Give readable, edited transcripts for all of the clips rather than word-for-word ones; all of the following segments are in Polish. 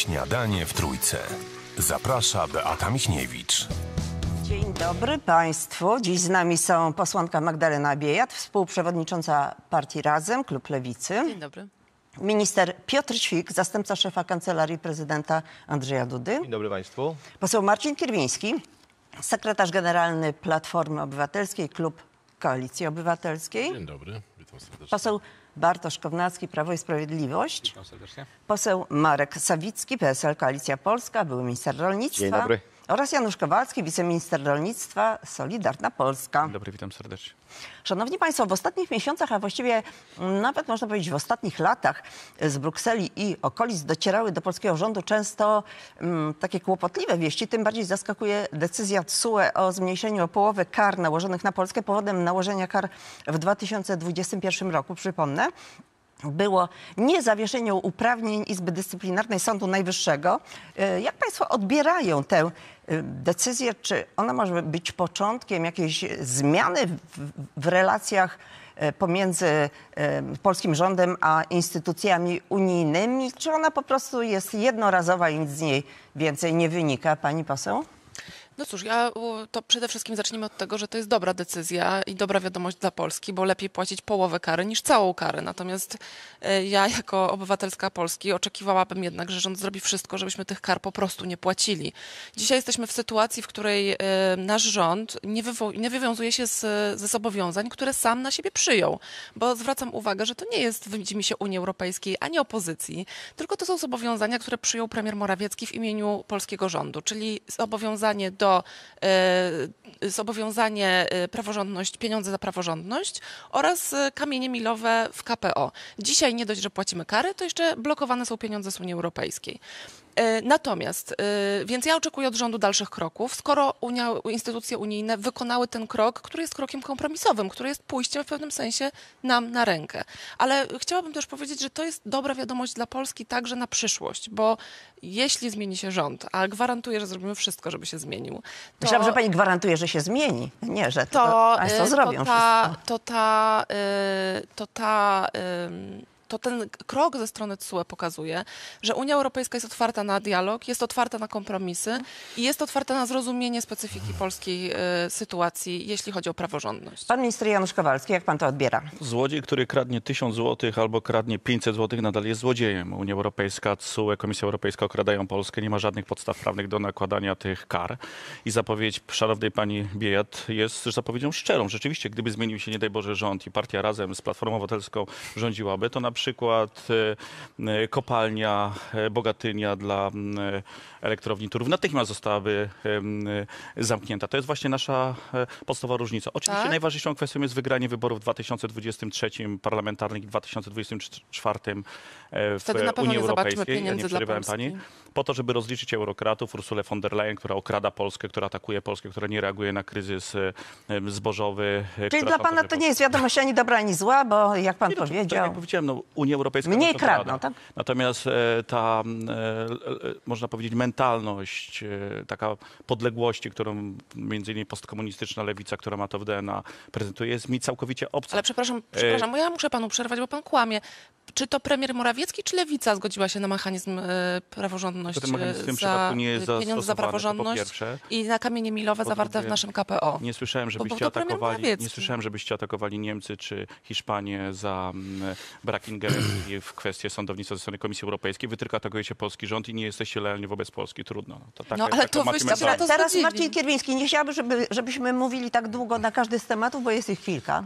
Śniadanie w Trójce. Zaprasza Beata Michniewicz. Dzień dobry Państwu. Dziś z nami są posłanka Magdalena Biejat, współprzewodnicząca partii Razem, klub Lewicy. Dzień dobry. Minister Piotr Ćwik, zastępca szefa Kancelarii Prezydenta Andrzeja Dudy. Dzień dobry Państwu. Poseł Marcin Kierwiński, sekretarz generalny Platformy Obywatelskiej, klub Koalicji Obywatelskiej. Dzień dobry, witam serdecznie. Poseł Bartosz Kownacki, Prawo i Sprawiedliwość. Witam serdecznie. Poseł Marek Sawicki, PSL, Koalicja Polska, były minister rolnictwa. Dzień dobry. Oraz Janusz Kowalski, wiceminister rolnictwa, Solidarna Polska. Dzień dobry, witam serdecznie. Szanowni Państwo, w ostatnich miesiącach, a właściwie nawet można powiedzieć w ostatnich latach z Brukseli i okolic docierały do polskiego rządu często takie kłopotliwe wieści. Tym bardziej zaskakuje decyzja TSUE o zmniejszeniu o połowę kar nałożonych na Polskę powodem nałożenia kar w 2021 roku. Przypomnę, było niezawieszenie uprawnień Izby Dyscyplinarnej Sądu Najwyższego. Jak Państwo odbierają tę decyzję? Czy ona może być początkiem jakiejś zmiany w relacjach pomiędzy polskim rządem a instytucjami unijnymi? Czy ona po prostu jest jednorazowa i nic z niej więcej nie wynika? Pani poseł? No cóż, to przede wszystkim zacznijmy od tego, że to jest dobra decyzja i dobra wiadomość dla Polski, bo lepiej płacić połowę kary niż całą karę. Natomiast ja jako obywatelska Polski oczekiwałabym jednak, że rząd zrobi wszystko, żebyśmy tych kar po prostu nie płacili. Dzisiaj jesteśmy w sytuacji, w której nasz rząd nie wywiązuje się ze zobowiązań, które sam na siebie przyjął. Bo zwracam uwagę, że to nie jest widzimisię Unii Europejskiej ani opozycji, tylko to są zobowiązania, które przyjął premier Morawiecki w imieniu polskiego rządu, czyli zobowiązanie praworządność, pieniądze za praworządność oraz kamienie milowe w KPO. Dzisiaj nie dość, że płacimy kary, to jeszcze blokowane są pieniądze z Unii Europejskiej. Natomiast, więc ja oczekuję od rządu dalszych kroków, skoro instytucje unijne wykonały ten krok, który jest krokiem kompromisowym, który jest pójściem w pewnym sensie nam na rękę. Ale chciałabym też powiedzieć, że to jest dobra wiadomość dla Polski także na przyszłość, bo jeśli zmieni się rząd, a gwarantuję, że zrobimy wszystko, żeby się zmienił. To... Myślałam, że pani gwarantuje, że się zmieni. Nie, że to Państwo zrobią wszystko. To ten krok ze strony TSUE pokazuje, że Unia Europejska jest otwarta na dialog, jest otwarta na kompromisy i jest otwarta na zrozumienie specyfiki polskiej sytuacji, jeśli chodzi o praworządność. Pan minister Janusz Kowalski, jak pan to odbiera? Złodziej, który kradnie 1000 zł albo kradnie 500 zł, nadal jest złodziejem. Unia Europejska, TSUE, Komisja Europejska okradają Polskę. Nie ma żadnych podstaw prawnych do nakładania tych kar. I zapowiedź szanownej pani Biejat jest zapowiedzią szczerą. Rzeczywiście, gdyby zmienił się, nie daj Boże, rząd i partia Razem z Platformą Obywatelską rządziłaby, to na przykład kopalnia Bogatynia dla elektrowni Turów natychmiast zostałaby zamknięta. To jest właśnie nasza podstawowa różnica. Oczywiście najważniejszą kwestią jest wygranie wyborów w 2023 parlamentarnych i 2024 w Unii Europejskiej. Ja nie przerywałem pani. Po to, żeby rozliczyć eurokratów, Ursulę von der Leyen, która okrada Polskę, która atakuje Polskę, która nie reaguje na kryzys zbożowy. Czyli dla pana to nie jest wiadomość ani dobra, ani zła, bo jak pan powiedział... Tak jak powiedziałem, no, Unia Europejska... Mniej kradną, tak? Natomiast ta, można powiedzieć, mentalność, taka podległości, którą między innymi postkomunistyczna lewica, która ma to w DNA, prezentuje, jest mi całkowicie obca. Ale przepraszam, bo ja muszę panu przerwać, bo pan kłamie. Czy to premier Morawiecki, czy lewica zgodziła się na mechanizm praworządności, ten mechanizm w tym przypadku nie jest pieniądze za praworządność i na kamienie milowe zawarte w naszym KPO? Nie słyszałem, żebyście atakowali Niemcy czy Hiszpanię za brak ingerencji w kwestie sądownictwa ze strony Komisji Europejskiej. Wy tylko atakujecie polski rząd i nie jesteście lojalni wobec Polski. Trudno. To taka ale to wyście się na to Teraz zgodzili. Marcin Kierwiński, nie chciałabym, żebyśmy mówili tak długo na każdy z tematów, bo jest ich kilka.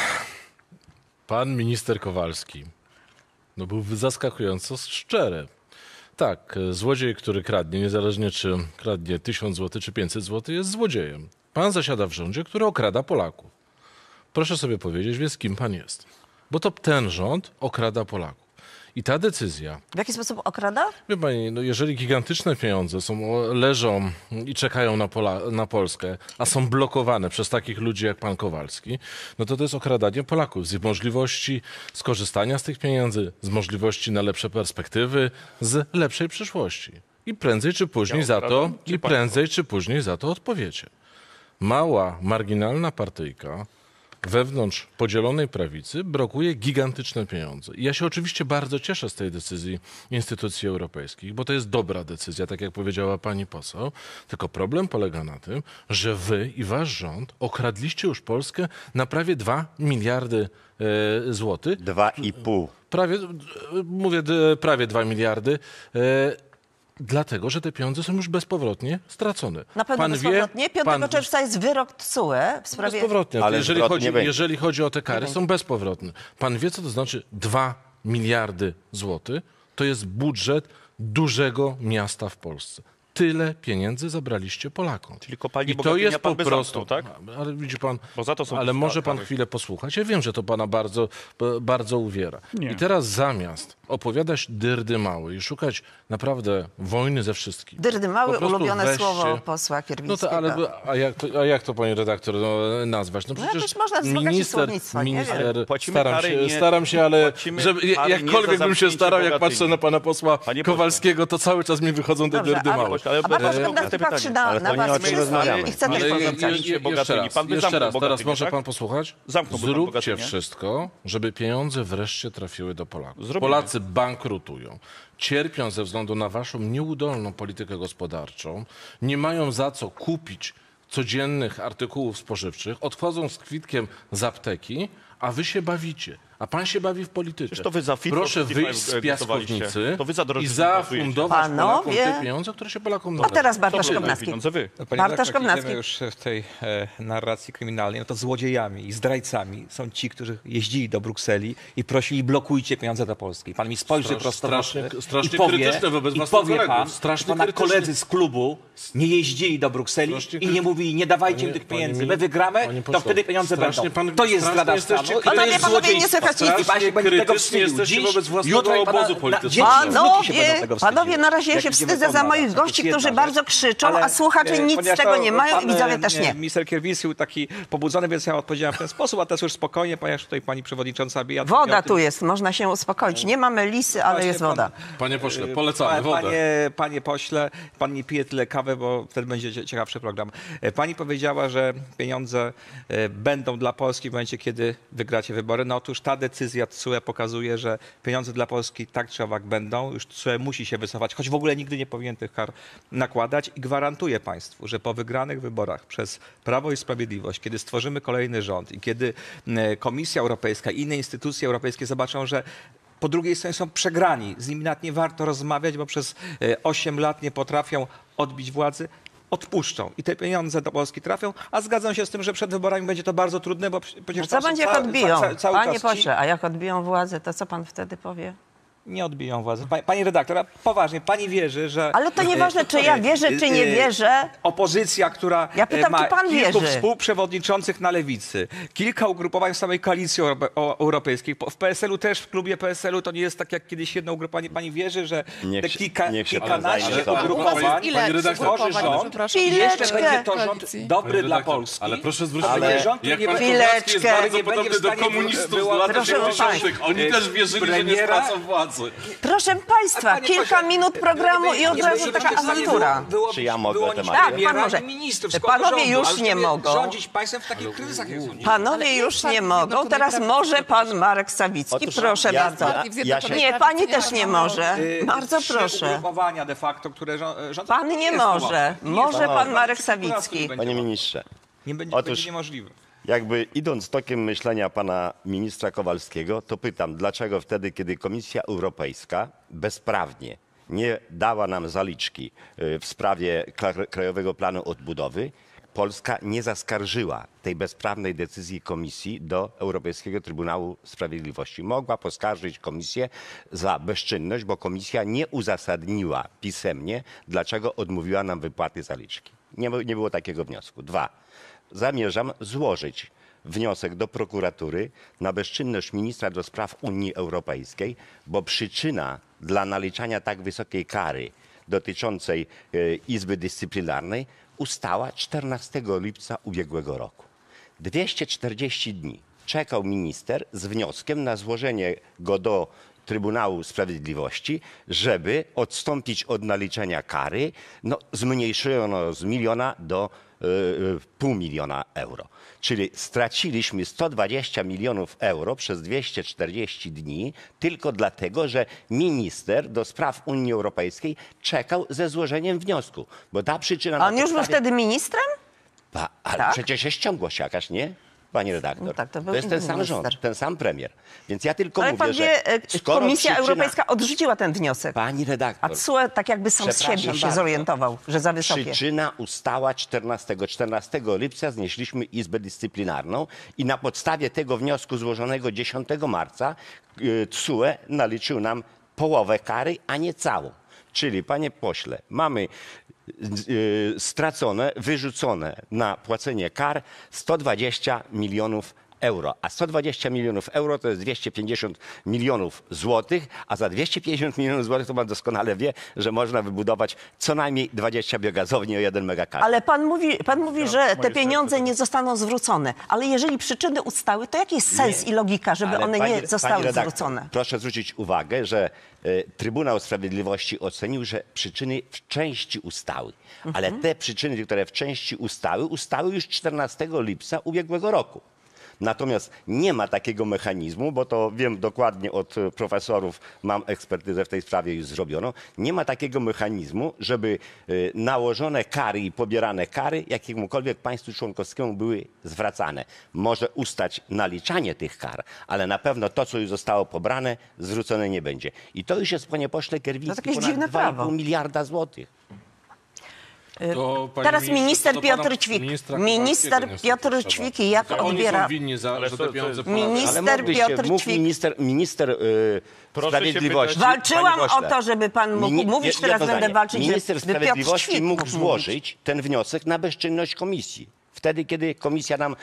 Pan minister Kowalski był zaskakująco szczery. Tak, złodziej, który kradnie, niezależnie czy kradnie 1000 zł czy 500 zł, jest złodziejem. Pan zasiada w rządzie, który okrada Polaków. Proszę sobie powiedzieć, z kim pan jest. Bo to ten rząd okrada Polaków. I ta decyzja... W jaki sposób okrada? Wie pani, jeżeli gigantyczne pieniądze leżą i czekają na Polskę, a są blokowane przez takich ludzi jak pan Kowalski, no to jest okradanie Polaków z ich możliwości skorzystania z tych pieniędzy, z możliwości na lepsze perspektywy, z lepszej przyszłości. I prędzej czy później za to odpowiecie. Mała, marginalna partyjka wewnątrz podzielonej prawicy brakuje gigantyczne pieniądze. I ja się oczywiście bardzo cieszę z tej decyzji instytucji europejskich, bo to jest dobra decyzja, tak jak powiedziała pani poseł. Tylko problem polega na tym, że wy i wasz rząd okradliście już Polskę na prawie 2 miliardy złotych. 2,5. Prawie 2 miliardy. Dlatego, że te pieniądze są już bezpowrotnie stracone. Na pewno bezpowrotnie. 5 czerwca jest wyrok TSUE w sprawie... Bezpowrotnie. Ale Jeżeli chodzi o te kary, są bezpowrotne. Pan wie, co to znaczy 2 miliardy złotych? To jest budżet dużego miasta w Polsce. Tyle pieniędzy zabraliście Polakom. Czyli kopalni I to Bogatynia jest pan po by prostu, zamknął, tak? Ale widzi pan, Bo za to są ale może pan kary. chwilę posłuchać. Ja wiem, że to pana bardzo uwiera. Nie. I teraz zamiast opowiadać dyrdy małe i szukać naprawdę wojny ze wszystkim. Dyrdy mały, po prostu ulubione weźcie- słowo posła No Kierwińskiego. to, a jak to pani redaktor nazwać? No przecież jakoś można wzbogacić słownictwo, nie wiem. Płacimy kary, staram się, ale płacimy żeby, kary nie jakkolwiek za bym się zamknięcie starał, jak Bogatyni. patrzę na pana posła Panie pośle. Kowalskiego, to cały czas mi wychodzą te Dobrze, dyrdy ale- małe. Ale A pan bardzo Szymon proste patrzy pytanie. Ale na to nie o was czym wszystkich rozmawiamy. i chce też Ale porozmawiać. Bogatyni. Pan by zamknął teraz Bogatynię, może tak? pan posłuchać? Zamknąłby pan Zróbcie Bogatynię. wszystko, żeby pieniądze wreszcie trafiły do Polaków. Zrobimy. Polacy bankrutują, cierpią ze względu na waszą nieudolną politykę gospodarczą, nie mają za co kupić codziennych artykułów spożywczych, odchodzą z kwitkiem z apteki, a wy się bawicie. A pan się bawi w polityce. Przecież to wy za Fit for Proszę 55 wyjść z głosowaliście. piaskownicy To wy za i drożyzną zafundować Polakom Panowie. te pieniądze, które się Polakom A należą. teraz To Bartosz były Kownacki. pieniądze wy. Panie Bartosz redaktor, jak Kownacki. idziemy już w tej narracji kryminalnej, no to złodziejami i zdrajcami są ci, którzy jeździli do Brukseli i prosili, blokujcie pieniądze do Polski. Pan mi spojrzy prosto w oczy strasznie i powie, krytyczne wobec i własnych powie kolegów. pan, Strasznie pana krytyczne. koledzy z klubu nie jeździli do Brukseli Strasznie i nie mówili, nie dawajcie im tych pieniędzy. My wygramy, panie to pośle, wtedy pieniądze strasznie będą. pan- To jest strasznie zdrada stanu jesteście i to Panowie, jest panowie, nie złodziejstwo. słychać nic. I pan się będzie tego Krytyczni wstydził jesteście dziś, wobec własnego jutro i pana- obozu na- politycznego. dzieci, wnuki się będą tego wstydziły. Panowie, na razie ja Jak się idziemy wstydzę po za nas, moich to gości, jest którzy jedna bardzo rzecz. krzyczą, Ale, a słuchacze nic z ponieważ tego to nie mają i pan, widzowie też nie. Minister Kierwiński był taki pobudzony, więc ja odpowiedziałem w ten sposób, a teraz już spokojnie, ponieważ tutaj pani przewodnicząca Beata... Woda tu jest, można się uspokoić. Nie mamy lisy, ale Właśnie jest woda. Panie pośle, polecamy wodę. Panie pośle, pan nie pije tyle kawy, bo wtedy będzie ciekawszy program. Pani powiedziała, że pieniądze będą dla Polski w momencie, kiedy wygracie wybory. No otóż ta decyzja TSUE pokazuje, że pieniądze dla Polski tak czy owak będą. Już TSUE musi się wycofać, choć w ogóle nigdy nie powinien tych kar nakładać i gwarantuję państwu, że po wygranych wyborach przez Prawo i Sprawiedliwość, kiedy stworzymy kolejny rząd i kiedy Komisja Europejska i inne instytucje europejskie zobaczą, że po drugiej stronie są przegrani, z nimi nawet nie warto rozmawiać, bo przez 8 lat nie potrafią odbić władzy, odpuszczą i te pieniądze do Polski trafią, a zgadzam się z tym, że przed wyborami będzie to bardzo trudne, bo przecież No co będzie, jak odbiją? Panie pośle, a jak odbiją władzę, to co pan wtedy powie? Nie odbiją władzy. Pani redaktor, a poważnie, pani wierzy, że... Ale to nieważne, czy ja wierzę, czy nie wierzę. Opozycja, która Ja pytam, ma czy pan kilku wierzy? współprzewodniczących na lewicy, kilka ugrupowań w samej koalicji europejskiej, w PSL-u też, w klubie PSL-u to nie jest tak jak kiedyś jedno ugrupowanie. Pani wierzy, że te niech się pan kilkanaście zajmie sobą. ugrupowań Ile redaktor, tworzy rząd przepraszam. i jeszcze Chwileczkę. będzie to rząd Koalicji. dobry dla Redaktor, Polski. ale proszę zwrócić Ale uwagę, rząd, który jak nie pan będzie- Kowalski jest Chwileczkę. bardzo nie będzie podobny w do stanie komunistów z wyłapać- lat Proszę 80. Oni też wierzyli, że nie premiera- stracą władzy. Proszę państwa, Panie kilka pośle, minut programu i od razu taka awantura. Czy ja mogę wyłonić temat? premiera Tak, pan może. i ministrów z Panowie rządu, już ale nie żeby mogą. rządzić państwem w takich kryzysach, jak są. Panowie już nie mogą. Teraz może pan Marek Sawicki. Otóż Proszę ja- bardzo. ja się- Nie, pani też nie może. Bardzo Trzy proszę. ugrupowania de facto, które rządzą. Pan nie może. Może pan Marek Sawicki. Panie ministrze, Nie będzie, Otóż- będzie niemożliwe. jakby idąc tokiem myślenia pana ministra Kowalskiego, to pytam, dlaczego wtedy, kiedy Komisja Europejska bezprawnie nie dała nam zaliczki w sprawie Krajowego Planu Odbudowy, Polska nie zaskarżyła tej bezprawnej decyzji Komisji do Europejskiego Trybunału Sprawiedliwości. Mogła poskarżyć Komisję za bezczynność, bo Komisja nie uzasadniła pisemnie, dlaczego odmówiła nam wypłaty zaliczki. Nie było takiego wniosku. 2. Zamierzam złożyć wniosek do prokuratury na bezczynność ministra do spraw Unii Europejskiej, bo przyczyna dla naliczania tak wysokiej kary dotyczącej Izby Dyscyplinarnej ustała 14 lipca ubiegłego roku. 240 dni czekał minister z wnioskiem na złożenie go do Trybunału Sprawiedliwości, żeby odstąpić od naliczenia kary. No, zmniejszono z 1 000 000 do 500 000 euro. Czyli straciliśmy 120 milionów euro przez 240 dni tylko dlatego, że minister do spraw Unii Europejskiej czekał ze złożeniem wniosku. Bo ta przyczyna... A on już był wtedy ministrem? Ale Tak? przecież jest ciągłość jakaś, nie? Pani redaktor. No tak, to był jest ten inny sam rząd, minister. ten sam premier. Więc ja tylko Ale mówię, pan że wie, skoro Komisja Europejska odrzuciła ten wniosek. Pani redaktor, A TSUE tak jakby sam z Przepraszam siebie się bardzo. zorientował, że za wysokie. przyczyna ustała 14 lipca, znieśliśmy Izbę Dyscyplinarną i na podstawie tego wniosku złożonego 10 marca TSUE naliczył nam połowę kary, a nie całą. Czyli, panie pośle, mamy stracone, wyrzucone na płacenie kar 120 milionów euro. A 120 milionów euro to jest 250 milionów złotych, a za 250 milionów złotych to pan doskonale wie, że można wybudować co najmniej 20 biogazowni o 1 megakar. Ale pan mówi, że te pieniądze nie zostaną zwrócone. Ale jeżeli przyczyny ustały, to jaki jest sens i logika, żeby Ale one nie zostały pani redaktor, zwrócone? Proszę zwrócić uwagę, że Trybunał Sprawiedliwości ocenił, że przyczyny w części ustały. Ale te przyczyny, które w części ustały już 14 lipca ubiegłego roku. Natomiast nie ma takiego mechanizmu, bo to wiem dokładnie od profesorów, mam ekspertyzę w tej sprawie już zrobioną, nie ma takiego mechanizmu, żeby nałożone kary i pobierane kary jakiemukolwiek państwu członkowskiemu były zwracane. Może ustać naliczanie tych kar, ale na pewno to, co już zostało pobrane, zwrócone nie będzie. I to już jest, panie pośle Kierwiński, jakieś ponad dziwne 2,5 prawo. miliarda złotych. To, panie Teraz ministrze, minister to do pana Piotr Ćwik. ministra Minister Kowalskiego Piotr niestety Ćwik trzeba. jak To oni odbiera... są winni za te pieniądze. Minister Ale mogliście, Piotr mógł Ćwik. minister Proszę się Sprawiedliwości... pytać- Walczyłam Panie o pośle, to, żeby pan mógł mówić, jedno teraz będę zdanie. walczyć, Minister żeby Piotr Sprawiedliwości Ćwik mógł mówić. złożyć ten wniosek na bezczynność komisji. Wtedy, kiedy komisja nam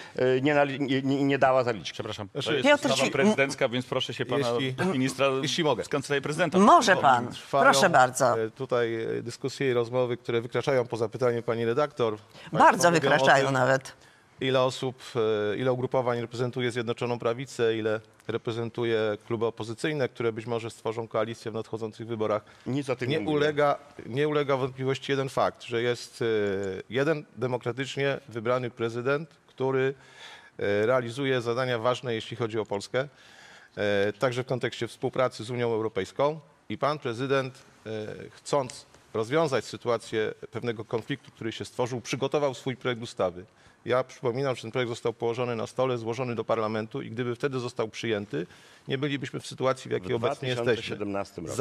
nie dała zaliczki. Przepraszam, to Znaczy, jest Piotr ustawa Ćwik- prezydencka, więc proszę się pana ministra jeśli mogę. z Kancelarii Prezydenta. Może pan, Trwają, proszę bardzo. Tutaj dyskusje i rozmowy, które wykraczają poza pytanie pani redaktor. Bardzo Państwo mówią wykraczają o tym, nawet. ile osób, ile ugrupowań reprezentuje Zjednoczoną Prawicę, ile reprezentuje kluby opozycyjne, które być może stworzą koalicję w nadchodzących wyborach. Nic o tym nie mówię. Nie ulega wątpliwości jeden fakt, że jest jeden demokratycznie wybrany prezydent, który realizuje zadania ważne, jeśli chodzi o Polskę, także w kontekście współpracy z Unią Europejską. I pan prezydent, chcąc rozwiązać sytuację pewnego konfliktu, który się stworzył, przygotował swój projekt ustawy. Ja przypominam, że ten projekt został położony na stole, złożony do parlamentu i gdyby wtedy został przyjęty, nie bylibyśmy w sytuacji, w jakiej obecnie jesteśmy. 2017 roku.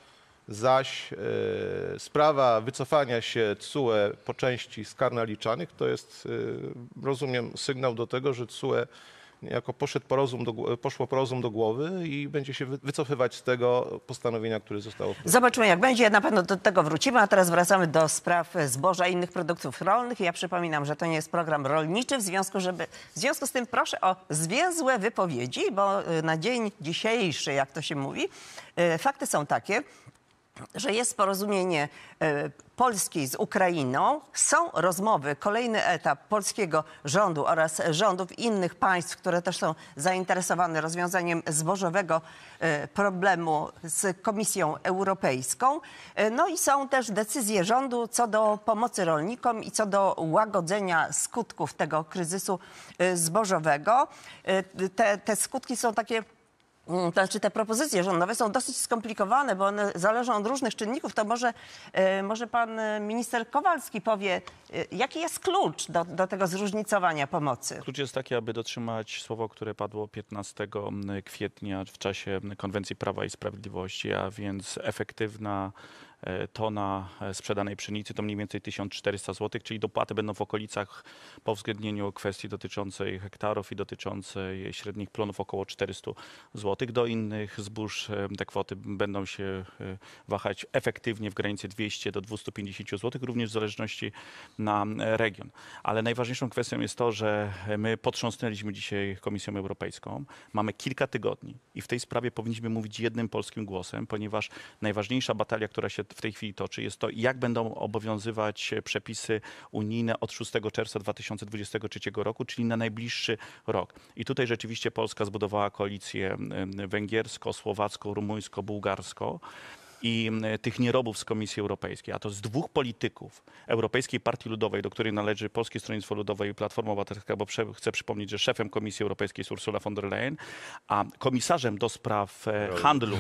Zaś sprawa wycofania się TSUE po części z kar naliczanych to jest, rozumiem, sygnał do tego, że TSUE niejako poszło po rozum do głowy i będzie się wycofywać z tego postanowienia, które zostało wprowadzone. Zobaczymy, jak będzie. Na pewno do tego wrócimy, a teraz wracamy do spraw zboża i innych produktów rolnych. Ja przypominam, że to nie jest program rolniczy, w związku z tym proszę o zwięzłe wypowiedzi, bo na dzień dzisiejszy, jak to się mówi, fakty są takie, że jest porozumienie Polski z Ukrainą, są rozmowy, kolejny etap polskiego rządu oraz rządów innych państw, które też są zainteresowane rozwiązaniem zbożowego problemu z Komisją Europejską. No i są też decyzje rządu co do pomocy rolnikom i co do łagodzenia skutków tego kryzysu zbożowego. Te skutki są takie... Znaczy te propozycje rządowe są dosyć skomplikowane, bo one zależą od różnych czynników. To może pan minister Kowalski powie, jaki jest klucz do tego zróżnicowania pomocy? Klucz jest taki, aby dotrzymać słowo, które padło 15 kwietnia w czasie konwencji Prawa i Sprawiedliwości, a więc efektywna tona sprzedanej pszenicy to mniej więcej 1400 zł, czyli dopłaty będą w okolicach, po uwzględnieniu kwestii dotyczącej hektarów i dotyczącej średnich plonów, około 400 zł. Do innych zbóż te kwoty będą się wahać efektywnie w granicy 200 do 250 zł, również w zależności na region. Ale najważniejszą kwestią jest to, że my potrząsnęliśmy dzisiaj Komisją Europejską. Mamy kilka tygodni i w tej sprawie powinniśmy mówić jednym polskim głosem, ponieważ najważniejsza batalia, która się w tej chwili toczy, jest to, jak będą obowiązywać przepisy unijne od 6 czerwca 2023 roku, czyli na najbliższy rok. I tutaj rzeczywiście Polska zbudowała koalicję węgiersko, słowacko, rumuńsko, bułgarsko. i tych nierobów z Komisji Europejskiej, a to z dwóch polityków Europejskiej Partii Ludowej, do której należy Polskie Stronnictwo Ludowe i Platforma Obywatelska, bo chcę przypomnieć, że szefem Komisji Europejskiej jest Ursula von der Leyen, a komisarzem do spraw handlu,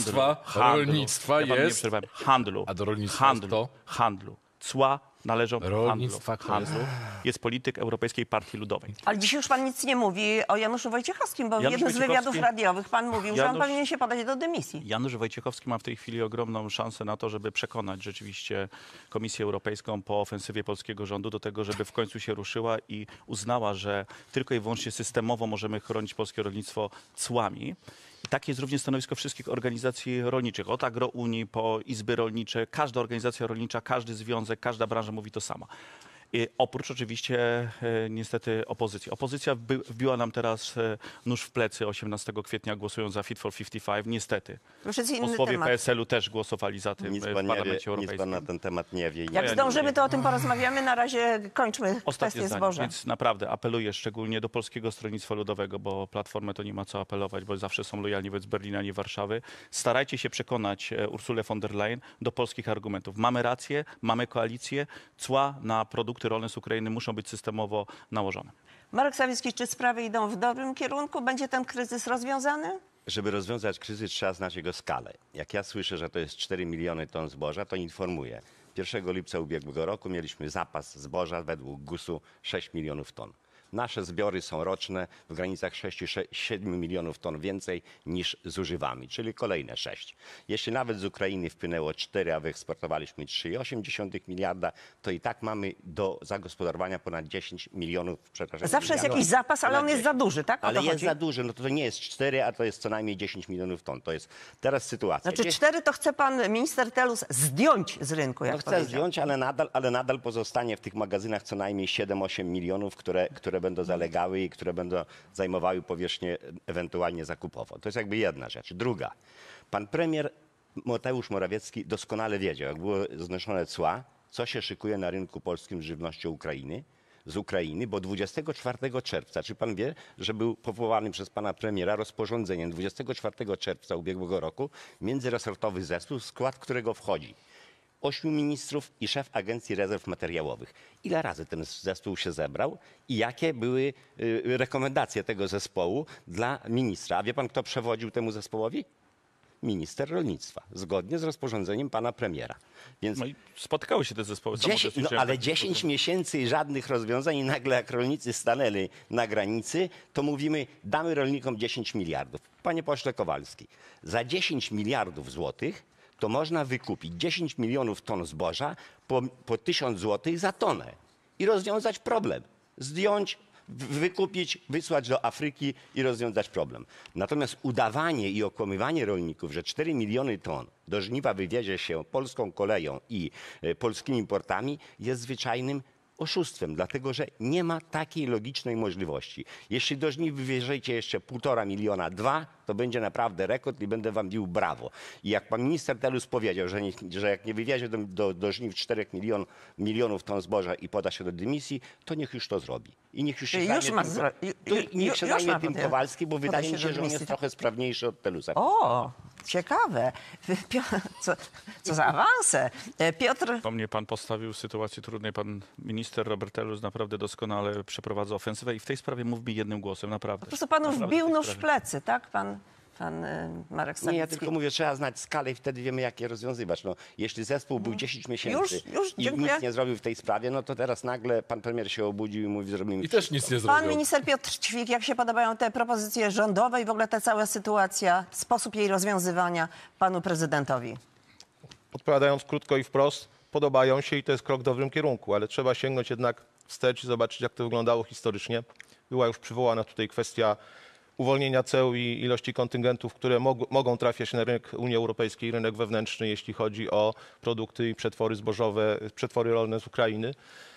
rolnictwa jest... handlu, A do rolnictwa handlu, cła należą rolnictwa handlu. Jest polityk Europejskiej Partii Ludowej. Ale dzisiaj już pan nic nie mówi o Januszu Wojciechowskim, bo w jednym z wywiadów radiowych pan mówił, że on powinien się podać do dymisji. Janusz Wojciechowski ma w tej chwili ogromną szansę na to, żeby przekonać rzeczywiście Komisję Europejską po ofensywie polskiego rządu do tego, żeby w końcu się ruszyła i uznała, że tylko i wyłącznie systemowo możemy chronić polskie rolnictwo cłami. I takie jest również stanowisko wszystkich organizacji rolniczych, od Agrounii po izby rolnicze. Każda organizacja rolnicza, każdy związek, każda branża mówi to samo. Oprócz oczywiście niestety opozycji. Opozycja wbiła nam teraz nóż w plecy 18 kwietnia głosując za Fit for 55. Niestety. Posłowie PSL-u też głosowali za tym w Parlamencie Europejskim. Nic pan na ten temat nie wie. Jak zdążymy, to o tym porozmawiamy. Na razie kończmy kwestię zboża. Więc naprawdę apeluję szczególnie do Polskiego Stronnictwa Ludowego, bo Platformę to nie ma co apelować, bo zawsze są lojalni wobec Berlina, nie Warszawy. Starajcie się przekonać Ursulę von der Leyen do polskich argumentów. Mamy rację, mamy koalicję, cła na produkty rolne z Ukrainy muszą być systemowo nałożone. Marek Sawicki, czy sprawy idą w dobrym kierunku? Będzie ten kryzys rozwiązany? Żeby rozwiązać kryzys, trzeba znać jego skalę. Jak ja słyszę, że to jest 4 miliony ton zboża, to informuję. 1 lipca ubiegłego roku mieliśmy zapas zboża według GUS-u 6 milionów ton. Nasze zbiory są roczne w granicach 6-7 milionów ton więcej niż zużywamy, czyli kolejne 6. Jeśli nawet z Ukrainy wpłynęło 4, a wyeksportowaliśmy 3,8 miliarda, to i tak mamy do zagospodarowania ponad 10 milionów, przepraszam. Zawsze jest jakiś zapas, ale on jest za duży, tak? Ale jest za duży, no to nie jest 4, a to jest co najmniej 10 milionów ton. To jest teraz sytuacja. Znaczy 4 to chce pan minister Telus zdjąć z rynku, jak chce zdjąć, ale nadal pozostanie w tych magazynach co najmniej 7-8 milionów, które będą zalegały i które będą zajmowały powierzchnię ewentualnie zakupową. To jest jakby jedna rzecz. Druga. Pan premier Mateusz Morawiecki doskonale wiedział, jak były znoszone cła, co się szykuje na rynku polskim z żywnością z Ukrainy, bo 24 czerwca, czy pan wie, że był powołany przez pana premiera rozporządzeniem 24 czerwca ubiegłego roku międzyresortowy zespół, w skład którego wchodzi 8 ministrów i szef Agencji Rezerw Materiałowych. Ile razy ten zespół się zebrał i jakie były rekomendacje tego zespołu dla ministra? A wie pan, kto przewodził temu zespołowi? Minister rolnictwa, zgodnie z rozporządzeniem pana premiera. Więc no i spotkały się te zespoły. ale 10 miesięcy i żadnych rozwiązań i nagle jak rolnicy stanęli na granicy, to mówimy, damy rolnikom 10 miliardów. Panie pośle Kowalski, za 10 miliardów złotych to można wykupić 10 milionów ton zboża po 1000 złotych za tonę i rozwiązać problem. Zdjąć, wykupić, wysłać do Afryki i rozwiązać problem. Natomiast udawanie i okłamywanie rolników, że 4 miliony ton do żniwa wywiezie się polską koleją i polskimi portami, jest zwyczajnym oszustwem, dlatego że nie ma takiej logicznej możliwości. Jeśli do żniw wywieziecie jeszcze 1,5 miliona, 2, to będzie naprawdę rekord i będę wam bił brawo. I jak pan minister Telus powiedział, że jak nie wywiezie do żniw 4 milionów ton zboża i poda się do dymisji, to niech już to zrobi. I niech już się zajmie tym Kowalski, bo wydaje mi się, że on jest trochę sprawniejszy od Telusa. O, ciekawe. Co za awanse. Piotr... Po mnie pan postawił w sytuacji trudnej. Pan minister Robert Telus naprawdę doskonale przeprowadza ofensywę i w tej sprawie mówi jednym głosem, naprawdę. Po prostu panu wbił nóż w plecy, tak? Pan Marek Sawicki. Nie, ja tylko mówię, trzeba znać skalę i wtedy wiemy, jak je rozwiązywać. No, jeśli zespół był 10 miesięcy i nic nie zrobił w tej sprawie, no to teraz nagle pan premier się obudził i mówi, zrobimy i też nic nie zrobił. Pan minister Piotr Ćwik, jak się podobają te propozycje rządowe i w ogóle ta cała sytuacja, sposób jej rozwiązywania panu prezydentowi? Odpowiadając krótko i wprost, podobają się i to jest krok w dobrym kierunku, ale trzeba sięgnąć jednak wstecz i zobaczyć, jak to wyglądało historycznie. Była już przywołana tutaj kwestia uwolnienia ceł i ilości kontyngentów, które mogą trafiać na rynek Unii Europejskiej, rynek wewnętrzny, jeśli chodzi o produkty i przetwory zbożowe, przetwory rolne z Ukrainy.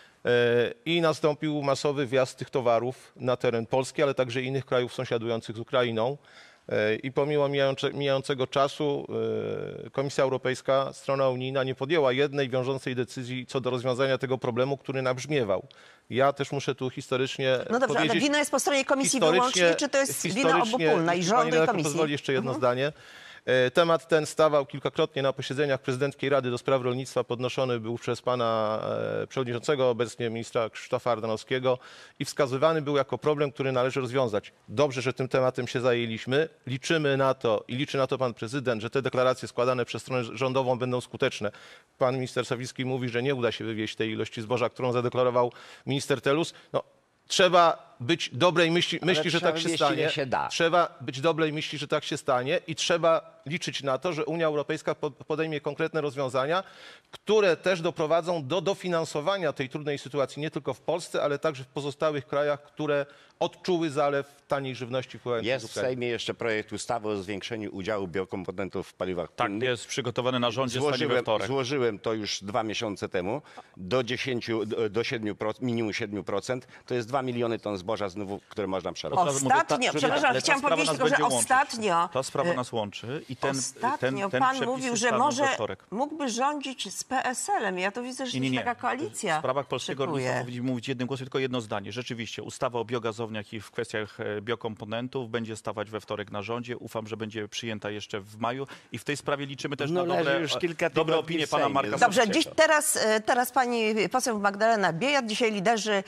I nastąpił masowy wjazd tych towarów na teren Polski, ale także innych krajów sąsiadujących z Ukrainą. I pomimo mijającego czasu Komisja Europejska, strona unijna nie podjęła jednej wiążącej decyzji co do rozwiązania tego problemu, który nabrzmiewał. Ja też muszę tu historycznie No dobrze, ale wina jest po stronie Komisji wyłącznie, czy to jest wina obopólna i rządu i Komisji? Pozwoli jeszcze jedno zdanie. Temat ten stawał kilkakrotnie na posiedzeniach Prezydenckiej Rady do Spraw Rolnictwa, podnoszony był przez pana przewodniczącego, obecnie ministra Krzysztofa Ardanowskiego i wskazywany był jako problem, który należy rozwiązać. Dobrze, że tym tematem się zajęliśmy. Liczymy na to i liczy na to pan prezydent, że te deklaracje składane przez stronę rządową będą skuteczne. Pan minister Sawicki mówi, że nie uda się wywieźć tej ilości zboża, którą zadeklarował minister Telus. No, trzeba być dobrej myśli, że tak się stanie. Trzeba być dobrej myśli, że tak się stanie i trzeba liczyć na to, że Unia Europejska podejmie konkretne rozwiązania, które też doprowadzą do dofinansowania tej trudnej sytuacji nie tylko w Polsce, ale także w pozostałych krajach, które odczuły zalew taniej żywności wpływającej z Jest w Ukrainy. Sejmie jeszcze projekt ustawy o zwiększeniu udziału biokomponentów w paliwach Tak, płynnych. jest przygotowany na rządzie, stanie we wtorek. Złożyłem to już 2 miesiące temu. Do 7%, minimum 7%. To jest 2 miliony ton zboża znów, które można przerobić. Ostatnio, przepraszam, ale ta chciałam sprawa powiedzieć nas tylko, że będzie łączyć. ostatnio... Ta sprawa nas łączy i ten Ostatnio ten pan przepis mówił, jest że stanu we może wtorek. mógłby rządzić z PSL-em. Ja to widzę, że się taka koalicja W sprawach polskiego rolnictwa szykuje. powinniśmy mówić jednym głosem, tylko jedno zdanie. Rzeczywiście, ustawa o biogazowniach i w kwestiach biokomponentów będzie stawać we wtorek na rządzie. Ufam, że będzie przyjęta jeszcze w maju i w tej sprawie liczymy też No, na leży już kilka dobre tygodni opinie w pana Sejmie. Marka Dobrze, Sawickiego. teraz pani poseł Magdalena Biejat, dzisiaj liderzy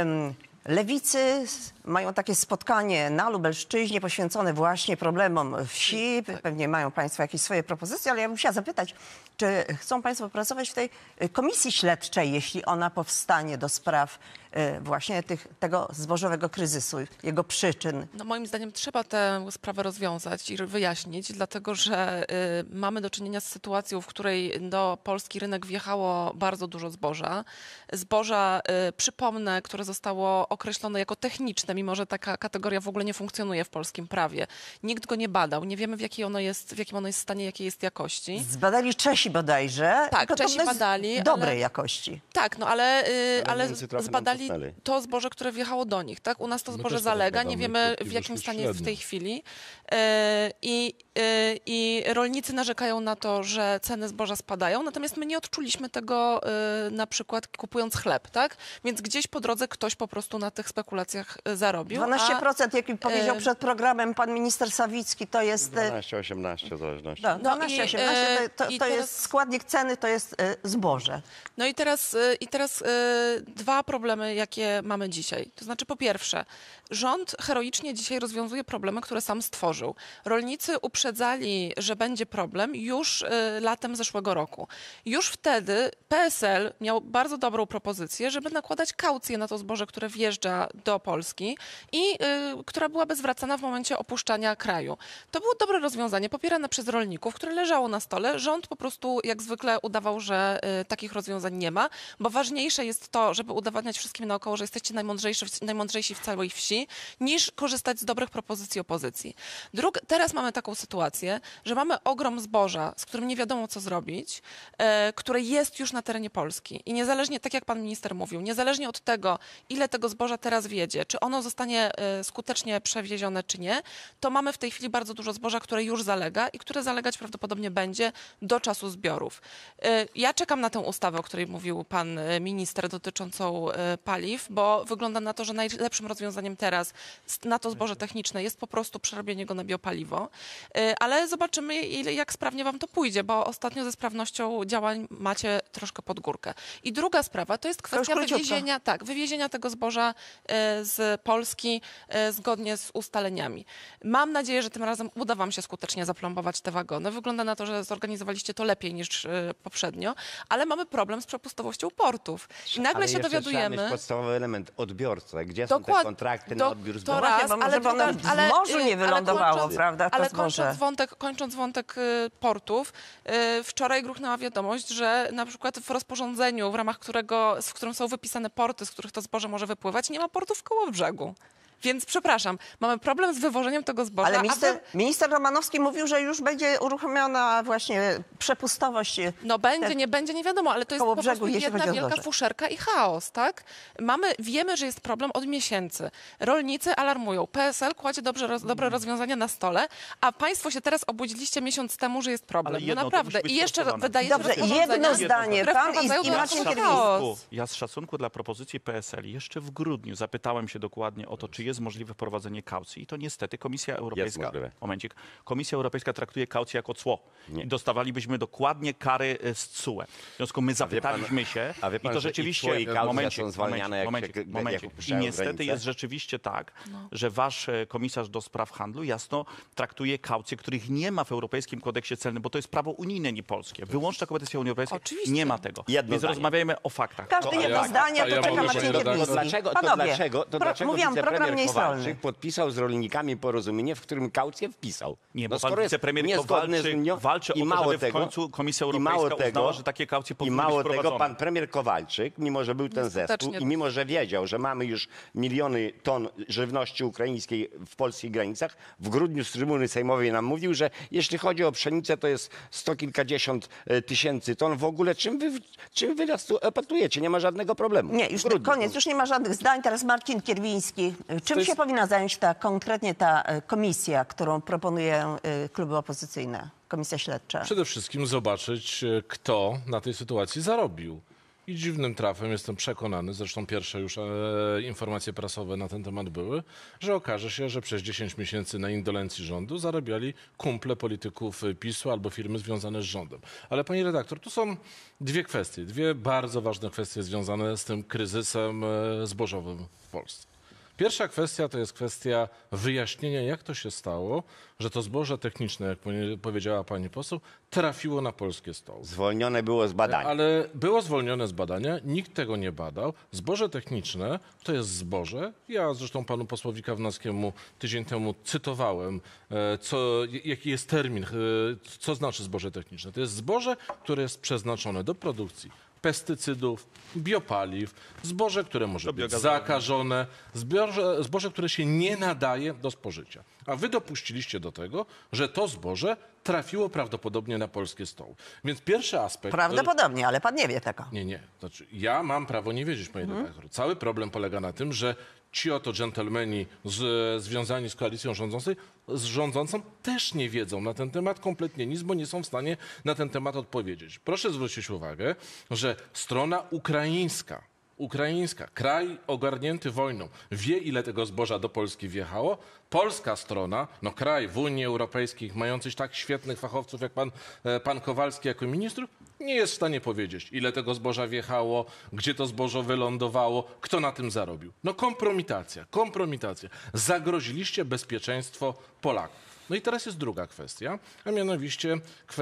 Lewicy mają takie spotkanie na Lubelszczyźnie poświęcone właśnie problemom wsi. Pewnie mają państwo jakieś swoje propozycje, ale ja bym chciała zapytać, czy chcą państwo pracować w tej komisji śledczej, jeśli ona powstanie do spraw właśnie tego zbożowego kryzysu, jego przyczyn? No moim zdaniem trzeba tę sprawę rozwiązać i wyjaśnić, dlatego że mamy do czynienia z sytuacją, w której do polski rynek wjechało bardzo dużo zboża. Zboża, przypomnę, które zostało określone jako techniczne, mimo że taka kategoria w ogóle nie funkcjonuje w polskim prawie. Nikt go nie badał, nie wiemy w jakim ono jest stanie, jakiej jest jakości. Zbadali Czesi bodajże. Tak, To Czesi podobno jest badali, dobrej ale- jakości. Tak, no ale Niemcy trochę nam zbadali cofnęli. to zboże, które wjechało do nich, tak? U nas to My zboże też tak zalega, badamy nie wiemy krótki w jakim wyszły stanie jest w tej średni. chwili. I rolnicy narzekają na to, że ceny zboża spadają, natomiast my nie odczuliśmy tego na przykład kupując chleb, tak? Więc gdzieś po drodze ktoś po prostu na tych spekulacjach zarobił. 12%, jak mi powiedział przed programem pan minister Sawicki, to jest... 12-18 w zależności. No, 12-18 to i jest teraz- składnik ceny, to jest zboże. No i teraz dwa problemy, jakie mamy dzisiaj. To znaczy, po pierwsze, rząd heroicznie dzisiaj rozwiązuje problemy, które sam stworzył. Rolnicy uprzedzali, że będzie problem już latem zeszłego roku. Już wtedy PSL miał bardzo dobrą propozycję, żeby nakładać kaucję na to zboże, które wjeżdża do Polski i która byłaby zwracana w momencie opuszczania kraju. To było dobre rozwiązanie, popierane przez rolników, które leżało na stole. Rząd po prostu jak zwykle udawał, że takich rozwiązań nie ma, bo ważniejsze jest to, żeby udowadniać wszystkim naokoło, że jesteście najmądrzejsi w całej wsi, niż korzystać z dobrych propozycji opozycji. Teraz mamy taką sytuację, że mamy ogrom zboża, z którym nie wiadomo co zrobić, które jest już na terenie Polski. I niezależnie, tak jak pan minister mówił, niezależnie od tego, ile tego zboża teraz wjedzie, czy ono zostanie skutecznie przewiezione, czy nie, to mamy w tej chwili bardzo dużo zboża, które już zalega i które zalegać prawdopodobnie będzie do czasu zbiorów. Ja czekam na tę ustawę, o której mówił pan minister, dotyczącą paliw, bo wygląda na to, że najlepszym rozwiązaniem teraz na to zboże techniczne jest po prostu przerobienie go na biopaliwo, ale zobaczymy, jak sprawnie wam to pójdzie, bo ostatnio ze sprawnością działań macie troszkę pod górkę. I druga sprawa to jest kwestia wywiezienia tego zboża z Polski zgodnie z ustaleniami. Mam nadzieję, że tym razem uda wam się skutecznie zaplombować te wagony. Wygląda na to, że zorganizowaliście to lepiej niż poprzednio, ale mamy problem z przepustowością portów. I nagle Ale się jeszcze trzeba dowiadujemy... mieć podstawowy element, odbiorca. Gdzie są te kontrakty na odbiór to zboża? raz, Bo ale żeby ono w morzu nie wylądowało, prawda, to Ale zboże. kończąc wątek portów, wczoraj gruchnęła wiadomość, że na przykład w rozporządzeniu, w ramach w którym są wypisane porty, z których to zboże może wypływać, nie ma portów koło brzegu. Więc przepraszam, mamy problem z wywożeniem tego zboża. Ale minister Romanowski mówił, że już będzie uruchomiona właśnie przepustowość. No będzie, nie będzie, nie wiadomo, ale to jest koło po brzegu, prostu jeśli jedna chodzi o wielka zboże. fuszerka i chaos, tak? Wiemy, że jest problem od miesięcy. Rolnicy alarmują, PSL kładzie dobre rozwiązania na stole, a państwo się teraz obudziliście miesiąc temu, że jest problem. Ale No jedno to naprawdę. musi być I jeszcze sprostowane. wydaje się, Dobrze, że jedno zdanie. Pan i wprowadzają Marcin dodatkowy Kierwiński. chaos. Ja z szacunku dla propozycji PSL jeszcze w grudniu zapytałem się dokładnie o to, czy jest możliwe wprowadzenie kaucji. I to niestety Komisja Europejska... możliwe. Momencik. Komisja Europejska traktuje kaucję jako cło. Nie. I dostawalibyśmy dokładnie kary z TSUE. W związku z tym my zapytaliśmy się a wie pan, i to że rzeczywiście... i kaucje są zwalniane, jak momencik. I opuszczają niestety granicę? jest rzeczywiście tak, że wasz komisarz do spraw handlu jasno traktuje kaucje, których nie ma w Europejskim Kodeksie Celnym, bo to jest prawo unijne, nie polskie. Wyłączna kompetencja Unii Europejskiej Oczywiście. nie ma tego. Jedno Więc zdanie. rozmawiajmy o faktach. Każdy jedno zdanie, a ja to czeka mogę, Maciej panie redaktor? Kierwiński. Dlaczego mówiłam, program wicepremier nie jest rolny. Kowalczyk podpisał z rolnikami porozumienie, w którym kaucję wpisał? Nie, bo pan skoro jest wicepremier niezgodny z Unią walczy i o to, mało żeby w tego, końcu Komisja i mało Europejska tego, uznała, że takie kaucje i powinny być mało tego, wprowadzone. pan premier Kowalczyk, mimo że był ten zespół Skutecznie. i mimo że wiedział, że mamy już miliony ton żywności ukraińskiej w polskich granicach, w grudniu z trybuny sejmowej nam mówił, że jeśli chodzi o pszenicę, to jest 100 kilkadziesiąt tysięcy ton. W ogóle czym wy nas tu epatujecie? Nie ma żadnego problemu. Nie, już W grudniu. koniec, już nie ma żadnych zdań. Teraz Marcin Kierwiński. Czym się powinna zająć konkretnie ta komisja, którą proponują kluby opozycyjne, komisja śledcza? Przede wszystkim zobaczyć, kto na tej sytuacji zarobił. I dziwnym trafem jestem przekonany, zresztą pierwsze już informacje prasowe na ten temat były, że okaże się, że przez 10 miesięcy na indolencji rządu zarabiali kumple polityków PiS-u albo firmy związane z rządem. Ale pani redaktor, tu są dwie bardzo ważne kwestie związane z tym kryzysem zbożowym w Polsce. Pierwsza kwestia to jest kwestia wyjaśnienia, jak to się stało, że to zboże techniczne, jak powiedziała pani poseł, trafiło na polskie stoły. Zwolnione było z badania. Ale było zwolnione z badania, nikt tego nie badał. Zboże techniczne to jest zboże. Ja zresztą panu posłowi Kawnowskiemu tydzień temu cytowałem, jaki jest termin, co znaczy zboże techniczne. To jest zboże, które jest przeznaczone do produkcji pestycydów, biopaliw, zboże, które może być zakażone, zboże, które się nie nadaje do spożycia. A wy dopuściliście do tego, że to zboże trafiło prawdopodobnie na polskie stoły. Więc pierwszy aspekt... Prawdopodobnie, ale pan nie wie tego. Nie. Znaczy, ja mam prawo nie wiedzieć, panie redaktor. Cały problem polega na tym, że ci oto dżentelmeni związani z koalicją rządzącą też nie wiedzą na ten temat kompletnie nic, bo nie są w stanie na ten temat odpowiedzieć. Proszę zwrócić uwagę, że strona ukraińska, kraj ogarnięty wojną, wie, ile tego zboża do Polski wjechało. Polska strona, kraj w Unii Europejskiej, mający tak świetnych fachowców jak pan Kowalski jako ministrów, nie jest w stanie powiedzieć, ile tego zboża wjechało, gdzie to zboże wylądowało, kto na tym zarobił. Kompromitacja. Zagroziliście bezpieczeństwo Polaków. No i teraz jest druga kwestia, a mianowicie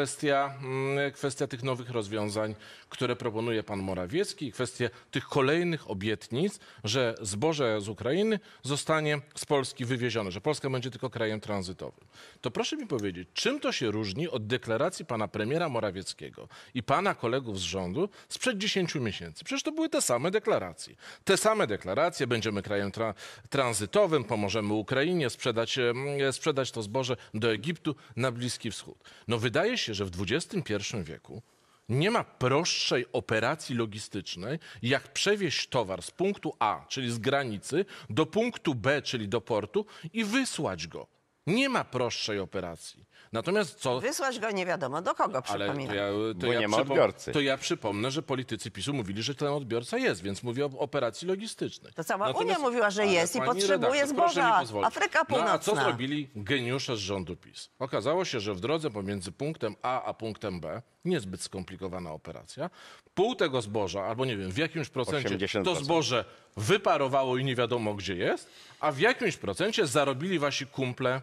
kwestia tych nowych rozwiązań, które proponuje pan Morawiecki i kwestia tych kolejnych obietnic, że zboże z Ukrainy zostanie z Polski wywiezione, że Polska będzie tylko krajem tranzytowym. To proszę mi powiedzieć, czym to się różni od deklaracji pana premiera Morawieckiego i pana kolegów z rządu sprzed 10 miesięcy? Przecież to były te same deklaracje. Będziemy krajem tranzytowym, pomożemy Ukrainie sprzedać to zboże do Egiptu, na Bliski Wschód. Wydaje się, że w XXI wieku nie ma prostszej operacji logistycznej, jak przewieźć towar z punktu A, czyli z granicy, do punktu B, czyli do portu i wysłać go. Nie ma prostszej operacji. Natomiast Wysłać go nie wiadomo do kogo, przypominam. Bo nie ma odbiorcy. To ja przypomnę, że politycy PiS-u mówili, że ten odbiorca jest, więc mówię o operacji logistycznej. To cała Unia mówiła, że jest i pani potrzebuje redaktor, proszę mi zboża. pozwolić. Afryka Północna. A co zrobili geniusze z rządu PiS? Okazało się, że w drodze pomiędzy punktem A a punktem B, niezbyt skomplikowana operacja, pół tego zboża, albo nie wiem, w jakimś procencie 80%. to zboże wyparowało i nie wiadomo gdzie jest, a w jakimś procencie zarobili wasi kumple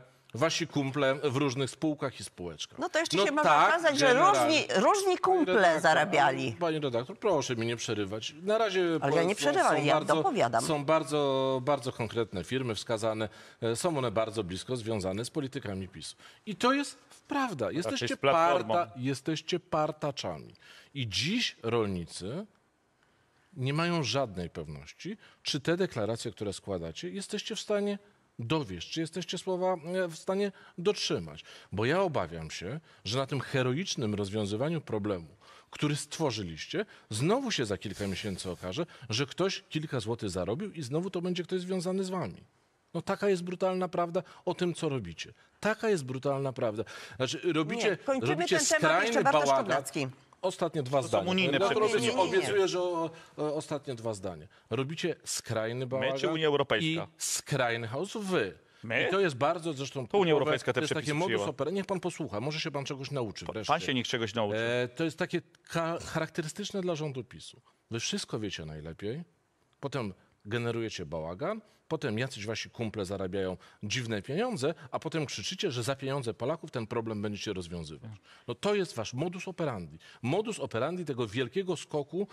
w różnych spółkach i spółeczkach. No to jeszcze się można okazać, że różni kumple zarabiali. Pani redaktor, proszę mi nie przerywać. Na razie Ale ja nie przerywam, ja dopowiadam. Są bardzo, bardzo konkretne firmy wskazane. Są one bardzo blisko związane z politykami PiS-u. I to jest prawda. Jesteście partaczami. I dziś rolnicy nie mają żadnej pewności, czy te deklaracje, które składacie, jesteście w stanie dowieść, czy jesteście słowa w stanie dotrzymać. Bo ja obawiam się, że na tym heroicznym rozwiązywaniu problemu, który stworzyliście, znowu się za kilka miesięcy okaże, że ktoś kilka złotych zarobił i znowu to będzie ktoś związany z wami. Taka jest brutalna prawda o tym, co robicie. Taka jest brutalna prawda. Znaczy, robicie Kończymy ten temat, skrajny jeszcze Bartosz bałagan. Kownacki. ostatnie dwa są zdania. unijne Ja przepisy. Nie. obiecuję, że ostatnie dwa zdania. Robicie skrajny bałagan czy Unia Europejska? i skrajny chaos wy. My? I to jest bardzo zresztą... To Unia Europejska te to jest takie przepisy modus przyjęła. operandi. Niech pan posłucha, może się pan czegoś nauczy wreszcie. Pan się niech czegoś nauczy. To jest takie charakterystyczne dla rządu PiS-u. Wy wszystko wiecie najlepiej, potem generujecie bałagan, potem jacyś wasi kumple zarabiają dziwne pieniądze, a potem krzyczycie, że za pieniądze Polaków ten problem będziecie rozwiązywać. No to jest wasz modus operandi. Modus operandi tego wielkiego skoku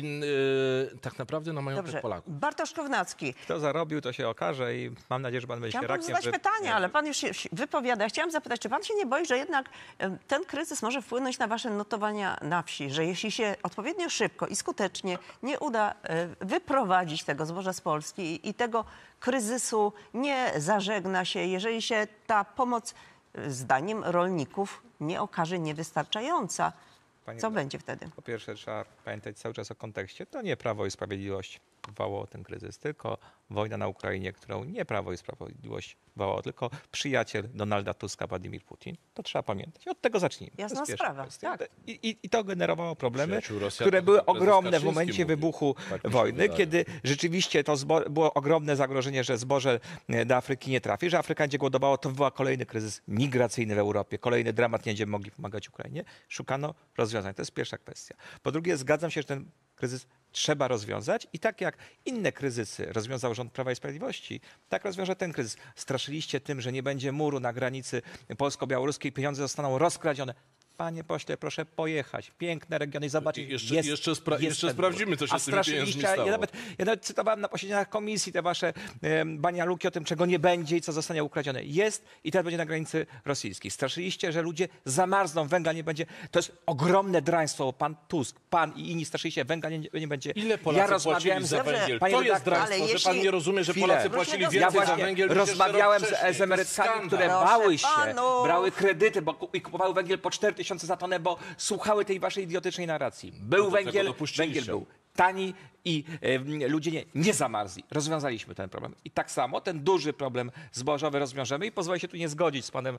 tak naprawdę na majątek Dobrze. Polaków. Bartosz Kownacki. Kto zarobił, to się okaże i mam nadzieję, że pan będzie Chciałam się panu rakiem. zadać pytanie, ale pan już się wypowiada. Chciałam zapytać, czy pan się nie boi, że jednak ten kryzys może wpłynąć na wasze notowania na wsi? Że jeśli się odpowiednio szybko i skutecznie nie uda wyprowadzić tego zboża z Polski i tego kryzysu nie zażegna się, jeżeli się ta pomoc zdaniem rolników nie okaże niewystarczająca, Panie co redaktor, będzie wtedy? Po pierwsze, trzeba pamiętać cały czas o kontekście. To nie Prawo i Sprawiedliwość wywołało ten kryzys, tylko wojna na Ukrainie, którą nie Prawo i Sprawiedliwość wywołało, tylko przyjaciel Donalda Tuska, Władimir Putin. To trzeba pamiętać. Od tego zacznijmy. Jasna To jest pierwsza sprawa, kwestia. tak. I to generowało problemy, Przyjaciół Rosjan, które to były prezes ogromne w Kaczyński momencie mówił. wybuchu Tak mi się wojny, wydaje. kiedy rzeczywiście to było ogromne zagrożenie, że zboże do Afryki nie trafi, że Afryka będzie głodowała. To wywoła kolejny kryzys migracyjny w Europie, kolejny dramat, nie będziemy mogli pomagać Ukrainie. Szukano rozwiązań. To jest pierwsza kwestia. Po drugie, zgadzam się, że ten kryzys trzeba rozwiązać i tak jak inne kryzysy rozwiązał rząd Prawa i Sprawiedliwości, tak rozwiąże ten kryzys. Straszyliście tym, że nie będzie muru na granicy polsko-białoruskiej, pieniądze zostaną rozkradzione. Panie pośle, proszę pojechać. Piękne regiony i zobaczyć. Jeszcze jest ten sprawdzimy, mur. co się A z tymi pieniędzmi straszyliście, stało. ja nawet cytowałem na posiedzeniach komisji te wasze banialuki o tym, czego nie będzie i co zostanie ukradzione. Jest i teraz będzie na granicy rosyjskiej. Straszyliście, że ludzie zamarzną, węgla nie będzie. To jest ogromne draństwo. Pan Tusk, pan i inni straszyliście, węgla nie będzie. Ile Polacy płacili za Dobrze, węgiel? panie To jest redaktor, draństwo, ale że pan jeśli- nie rozumie, że Chwilę. Polacy płacili Ja więcej za właśnie węgiel niż jeszcze rozmawiałem rok z wcześniej. To jest emerytkami, które Proszę bały się, panów. brały kredyty i kupowały węgiel po 4000 za tonę, bo słuchały tej waszej idiotycznej narracji. Był do tego węgiel, dopuściliście. węgiel był tani i ludzie nie zamarzli. Rozwiązaliśmy ten problem. I tak samo ten duży problem zbożowy rozwiążemy i pozwolę się tu nie zgodzić z panem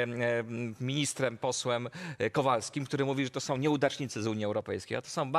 ministrem, posłem Kowalskim, który mówi, że to są nieudacznicy z Unii Europejskiej, a to są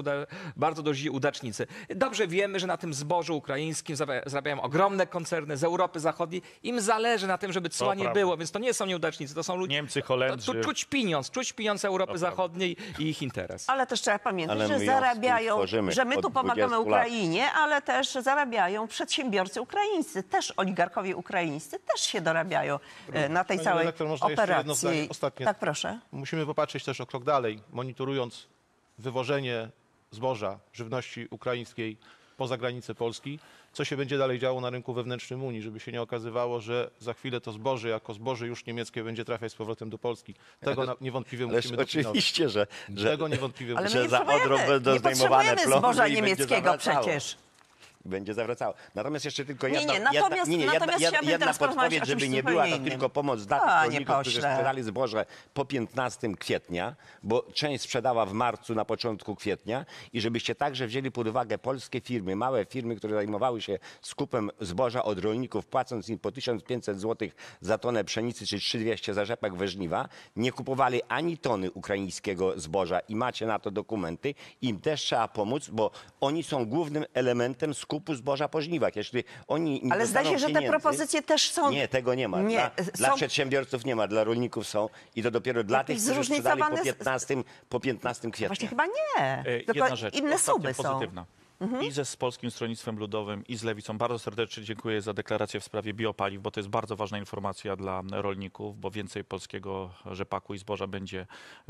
bardzo duzi udacznicy. Dobrze wiemy, że na tym zbożu ukraińskim zarabiają ogromne koncerny z Europy Zachodniej. Im zależy na tym, żeby cła nie prawda. było, więc to nie są nieudacznicy, to są ludzie... Niemcy, Holendrzy. Tu czuć pieniądz Europy Zachodniej i ich interes. Ale też trzeba pamiętać, Ale że my ją zarabiają, współtworzymy że my tu od pomagamy 20 lat. Ukrainie, ale też zarabiają przedsiębiorcy ukraińscy, też oligarchowie ukraińscy też się dorabiają na tej Pani całej redaktor, można jeszcze jedno zdanie operacji. ostatnie? Tak, proszę. Musimy popatrzeć też o krok dalej, monitorując wywożenie zboża, żywności ukraińskiej poza granice Polski, co się będzie dalej działo na rynku wewnętrznym Unii, żeby się nie okazywało, że za chwilę to zboże jako zboże już niemieckie będzie trafiać z powrotem do Polski. Tego niewątpliwie Ależ musimy dopilnować. oczywiście, że Tego niewątpliwie Ale my musimy. nie za Odrą potrzebujemy, będą nie zdejmowane potrzebujemy plomby zboża i będzie niemieckiego zawracało. przecież. Będzie zawracało. Natomiast jeszcze tylko Nie, jedna, nie, natomiast chciałabym jedna teraz porozmawiać podpowiedź, o czymś żeby nie była to zupełnie tylko innym. pomoc dla tych Panie rolników, którzy pośle. sprzedali zboże po 15 kwietnia, bo część sprzedała w marcu na początku kwietnia i żebyście także wzięli pod uwagę polskie firmy, małe firmy, które zajmowały się skupem zboża od rolników, płacąc im po 1500 zł za tonę pszenicy czy 3200 za rzepak we żniwa, nie kupowali ani tony ukraińskiego zboża i macie na to dokumenty. Im też trzeba pomóc, bo oni są głównym elementem skupu zboża po żniwach. Jeśli oni nie Ale zdaje się, dostaną że te pieniędzy- propozycje też są... Nie, tego nie ma. Nie, Dla są- przedsiębiorców nie ma, dla rolników są i to dopiero dla tych, Jakieś którzy sprzedali zróżnicowane po 15 kwietnia. Właśnie chyba nie, tylko Jedna rzecz, inne ostatnia, suby są. pozytywna. I z Polskim Stronnictwem Ludowym, i z Lewicą. Bardzo serdecznie dziękuję za deklarację w sprawie biopaliw, bo to jest bardzo ważna informacja dla rolników, bo więcej polskiego rzepaku i zboża będzie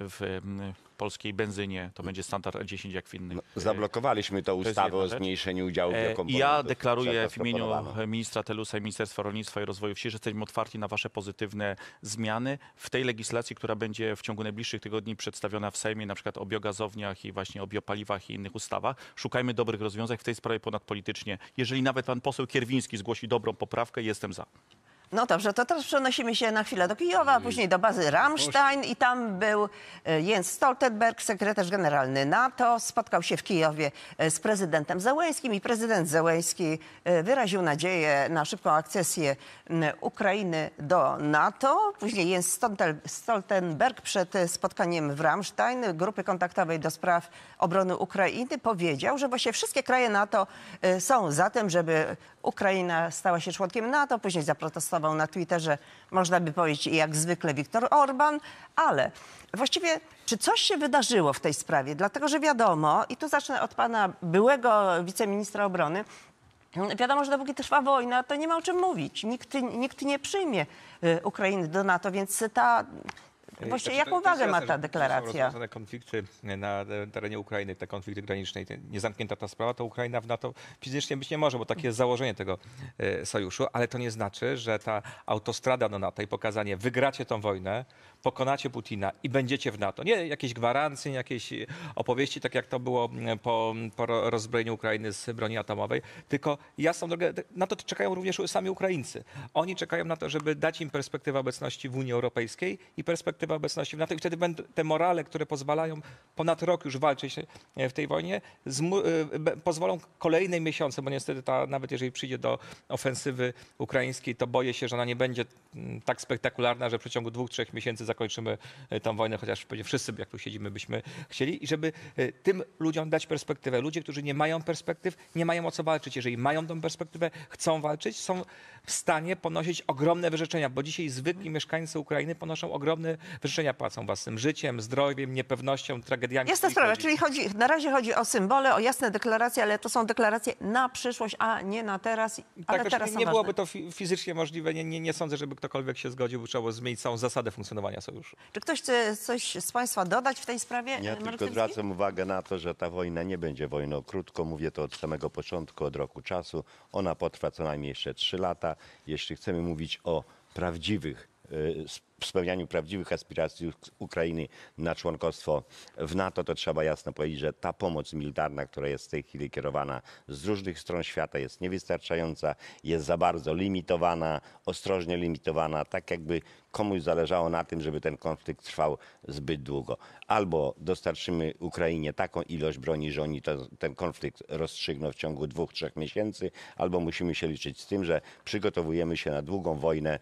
w polskiej benzynie. To będzie standard 10 jak w innych. Zablokowaliśmy tą jest ustawę jedna o rzecz. zmniejszeniu udziału I biokomponentów. ja deklaruję przez w imieniu zaproponowano. ministra Telusa i Ministerstwa Rolnictwa i Rozwoju Wsi, że jesteśmy otwarci na wasze pozytywne zmiany w tej legislacji, która będzie w ciągu najbliższych tygodni przedstawiona w Sejmie, na przykład o biogazowniach i właśnie o biopaliwach i innych ustawach. Szukajmy dobrych rozwiązań w tej sprawie ponadpolitycznie. Jeżeli nawet pan poseł Kierwiński zgłosi dobrą poprawkę, jestem za. No dobrze, to teraz przenosimy się na chwilę do Kijowa, a później do bazy Ramstein i tam był Jens Stoltenberg, sekretarz generalny NATO. Spotkał się w Kijowie z prezydentem Zełenskim i prezydent Zełenski wyraził nadzieję na szybką akcesję Ukrainy do NATO. Później Jens Stoltenberg przed spotkaniem w Ramstein grupy kontaktowej do spraw obrony Ukrainy powiedział, że właśnie wszystkie kraje NATO są za tym, żeby Ukraina stała się członkiem NATO. Później zaprotestował na Twitterze, można by powiedzieć, jak zwykle Viktor Orban. Ale właściwie, czy coś się wydarzyło w tej sprawie? Dlatego, że wiadomo, i tu zacznę od pana byłego wiceministra obrony, wiadomo, że dopóki trwa wojna, to nie ma o czym mówić. Nikt nie przyjmie Ukrainy do NATO, więc właściwie jaką wagę ma ta deklaracja? Rozwiązane konflikty na terenie Ukrainy, te konflikty graniczne, niezamknięta ta sprawa, to Ukraina w NATO fizycznie być nie może, bo takie jest założenie tego sojuszu, ale to nie znaczy, że ta autostrada do NATO i pokazanie, wygracie tą wojnę, pokonacie Putina i będziecie w NATO. Nie jakieś gwarancje, nie jakieś opowieści, tak jak to było po rozbrojeniu Ukrainy z broni atomowej, tylko jasną drogę, na to czekają również sami Ukraińcy. Oni czekają na to, żeby dać im perspektywę obecności w Unii Europejskiej i perspektywę obecności w NATO i wtedy będą te morale, które pozwalają ponad rok już walczyć w tej wojnie, pozwolą kolejne miesiące, bo niestety nawet jeżeli przyjdzie do ofensywy ukraińskiej, to boję się, że ona nie będzie tak spektakularna, że w przeciągu 2-3 miesięcy zakończymy tę wojnę, chociaż pewnie wszyscy, jak tu siedzimy, byśmy chcieli. I żeby tym ludziom dać perspektywę. Ludzie, którzy nie mają perspektyw, nie mają o co walczyć. Jeżeli mają tą perspektywę, chcą walczyć, są w stanie ponosić ogromne wyrzeczenia, bo dzisiaj zwykli mieszkańcy Ukrainy ponoszą ogromne wyrzeczenia, płacą własnym życiem, zdrowiem, niepewnością, tragediami. Jest ta sprawa, czyli na razie chodzi o symbole, o jasne deklaracje, ale to są deklaracje na przyszłość, a nie na teraz. Ale Tak, teraz nie byłoby to fizycznie możliwe. Nie sądzę, żeby ktokolwiek się zgodził, bo trzeba było zmienić całą zasadę funkcjonowania sojuszu. Czy ktoś chce coś z państwa dodać w tej sprawie? Ja tylko Markowski? zwracam uwagę na to, że ta wojna nie będzie wojną krótką. Mówię to od samego początku, od roku czasu. Ona potrwa co najmniej jeszcze 3 lata. Jeśli chcemy mówić o spełnianiu prawdziwych aspiracji Ukrainy na członkostwo w NATO, to trzeba jasno powiedzieć, że ta pomoc militarna, która jest w tej chwili kierowana z różnych stron świata, jest niewystarczająca, jest za bardzo limitowana, ostrożnie limitowana, tak jakby komuś zależało na tym, żeby ten konflikt trwał zbyt długo. Albo dostarczymy Ukrainie taką ilość broni, że oni ten konflikt rozstrzygną w ciągu 2-3 miesięcy, albo musimy się liczyć z tym, że przygotowujemy się na długą wojnę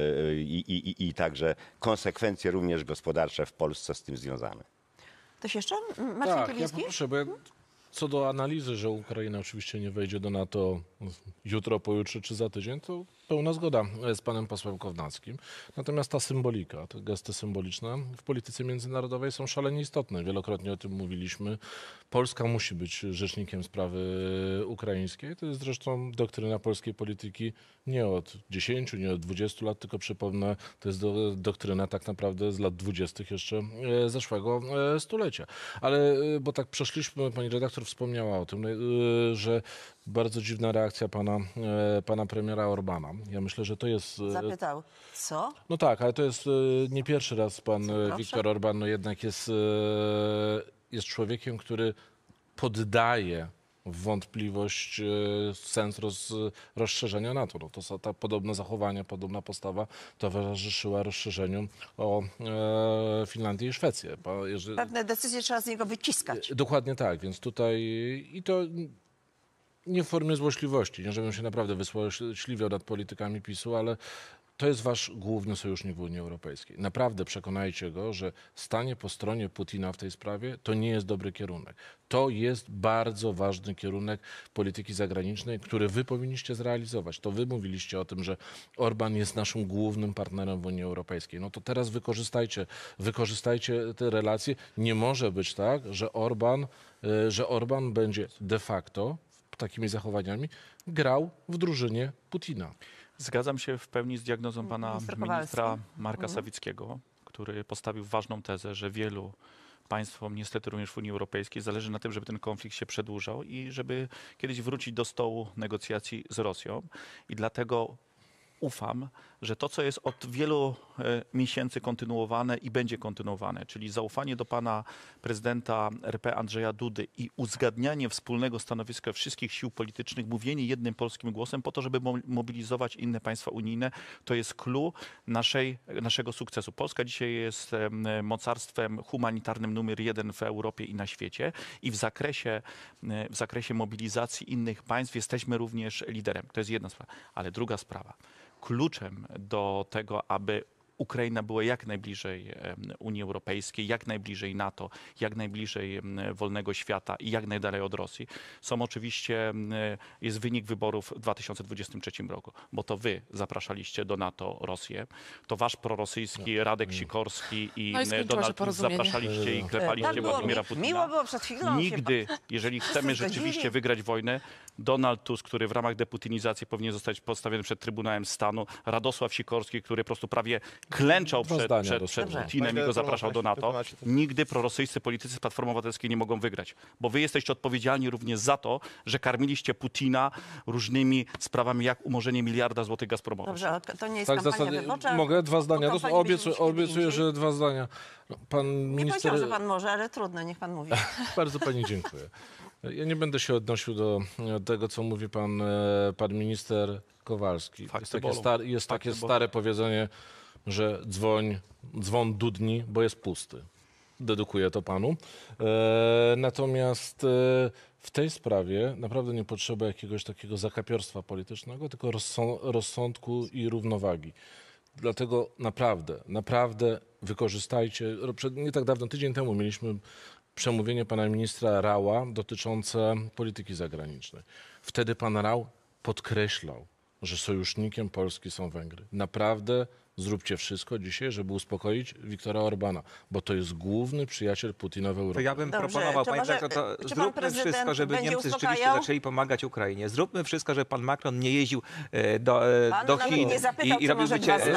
i także konsekwencje również gospodarcze w Polsce z tym związane. Ktoś jeszcze? Marcin Tak, ja Kiliński? poproszę, bo co do analizy, że Ukraina oczywiście nie wejdzie do NATO jutro, pojutrze czy za tydzień, to pełna zgoda z panem posłem Kownackim. Natomiast ta symbolika, te gesty symboliczne w polityce międzynarodowej są szalenie istotne. Wielokrotnie o tym mówiliśmy. Polska musi być rzecznikiem sprawy ukraińskiej. To jest zresztą doktryna polskiej polityki nie od 10, nie od 20 lat, tylko przypomnę, to jest doktryna tak naprawdę z lat 20. jeszcze zeszłego stulecia. Ale, bo tak przeszliśmy, pani redaktor wspomniała o tym, że bardzo dziwna reakcja pana premiera Orbana. Ja myślę, że to jest... Zapytał, co? No tak, ale to jest nie pierwszy raz pan proszę? Viktor Orban jednak jest człowiekiem, który poddaje w wątpliwość sens rozszerzenia NATO. No to podobne zachowania, podobna postawa towarzyszyła rozszerzeniu o Finlandię i Szwecję. Pewne decyzje trzeba z niego wyciskać. Dokładnie tak, więc tutaj i to nie w formie złośliwości, nie żebym się naprawdę wysłośliwiał nad politykami PiS-u, ale to jest wasz główny sojusznik w Unii Europejskiej. Naprawdę przekonajcie go, że stanie po stronie Putina w tej sprawie to nie jest dobry kierunek. To jest bardzo ważny kierunek polityki zagranicznej, który wy powinniście zrealizować. To wy mówiliście o tym, że Orban jest naszym głównym partnerem w Unii Europejskiej. No to teraz wykorzystajcie te relacje. Nie może być tak, że Orban będzie de facto takimi zachowaniami grał w drużynie Putina. Zgadzam się w pełni z diagnozą pana ministra Marka Sawickiego, który postawił ważną tezę, że wielu państwom, niestety również w Unii Europejskiej, zależy na tym, żeby ten konflikt się przedłużał i żeby kiedyś wrócić do stołu negocjacji z Rosją. I dlatego ufam, że to, co jest od wielu miesięcy kontynuowane i będzie kontynuowane, czyli zaufanie do pana prezydenta RP Andrzeja Dudy i uzgadnianie wspólnego stanowiska wszystkich sił politycznych, mówienie jednym polskim głosem po to, żeby mobilizować inne państwa unijne, to jest clue naszego sukcesu. Polska dzisiaj jest mocarstwem humanitarnym numer 1 w Europie i na świecie i w zakresie mobilizacji innych państw jesteśmy również liderem. To jest jedna sprawa. Ale druga sprawa. Kluczem do tego, aby Ukraina była jak najbliżej Unii Europejskiej, jak najbliżej NATO, jak najbliżej wolnego świata i jak najdalej od Rosji, jest wynik wyborów w 2023 roku, bo to wy zapraszaliście do NATO Rosję, to wasz prorosyjski Radek Sikorski i Donald Tusk zapraszaliście i klepaliście Władimira Putina. Miło było przed chwilą. Nigdy, jeżeli chcemy rzeczywiście wygrać wojnę, Donald Tusk, który w ramach deputinizacji powinien zostać postawiony przed Trybunałem Stanu, Radosław Sikorski, który po prostu prawie klęczał przed Putinem i go zapraszał do NATO. Nigdy prorosyjscy politycy z Platformy Obywatelskiej nie mogą wygrać, bo wy jesteście odpowiedzialni również za to, że karmiliście Putina różnymi sprawami, jak umorzenie miliarda złotych Gazpromowi. Dobrze, ale to nie jest kampania wyborcza. Mogę 2 zdania? Obiecuję, że 2 zdania. Pan Nie minister... powiedział, że pan może, ale trudno, niech pan mówi. Bardzo pani dziękuję. Ja nie będę się odnosił do tego, co mówi pan minister Kowalski. Jest takie stare powiedzenie, że dzwon dudni, bo jest pusty. Dedykuję to panu. Natomiast w tej sprawie naprawdę nie potrzeba jakiegoś takiego zakapiorstwa politycznego, tylko rozsądku i równowagi. Dlatego naprawdę wykorzystajcie. Nie tak dawno, tydzień temu mieliśmy przemówienie pana ministra Raua dotyczące polityki zagranicznej. Wtedy pan Rau podkreślał, że sojusznikiem Polski są Węgry. Naprawdę zróbcie wszystko dzisiaj, żeby uspokoić Viktora Orbana, bo to jest główny przyjaciel Putina w Europie. To ja bym proponował, panie redaktor, to zróbmy wszystko, żeby Niemcy rzeczywiście zaczęli pomagać Ukrainie. Zróbmy wszystko, żeby pan Macron nie jeździł do Chin i robił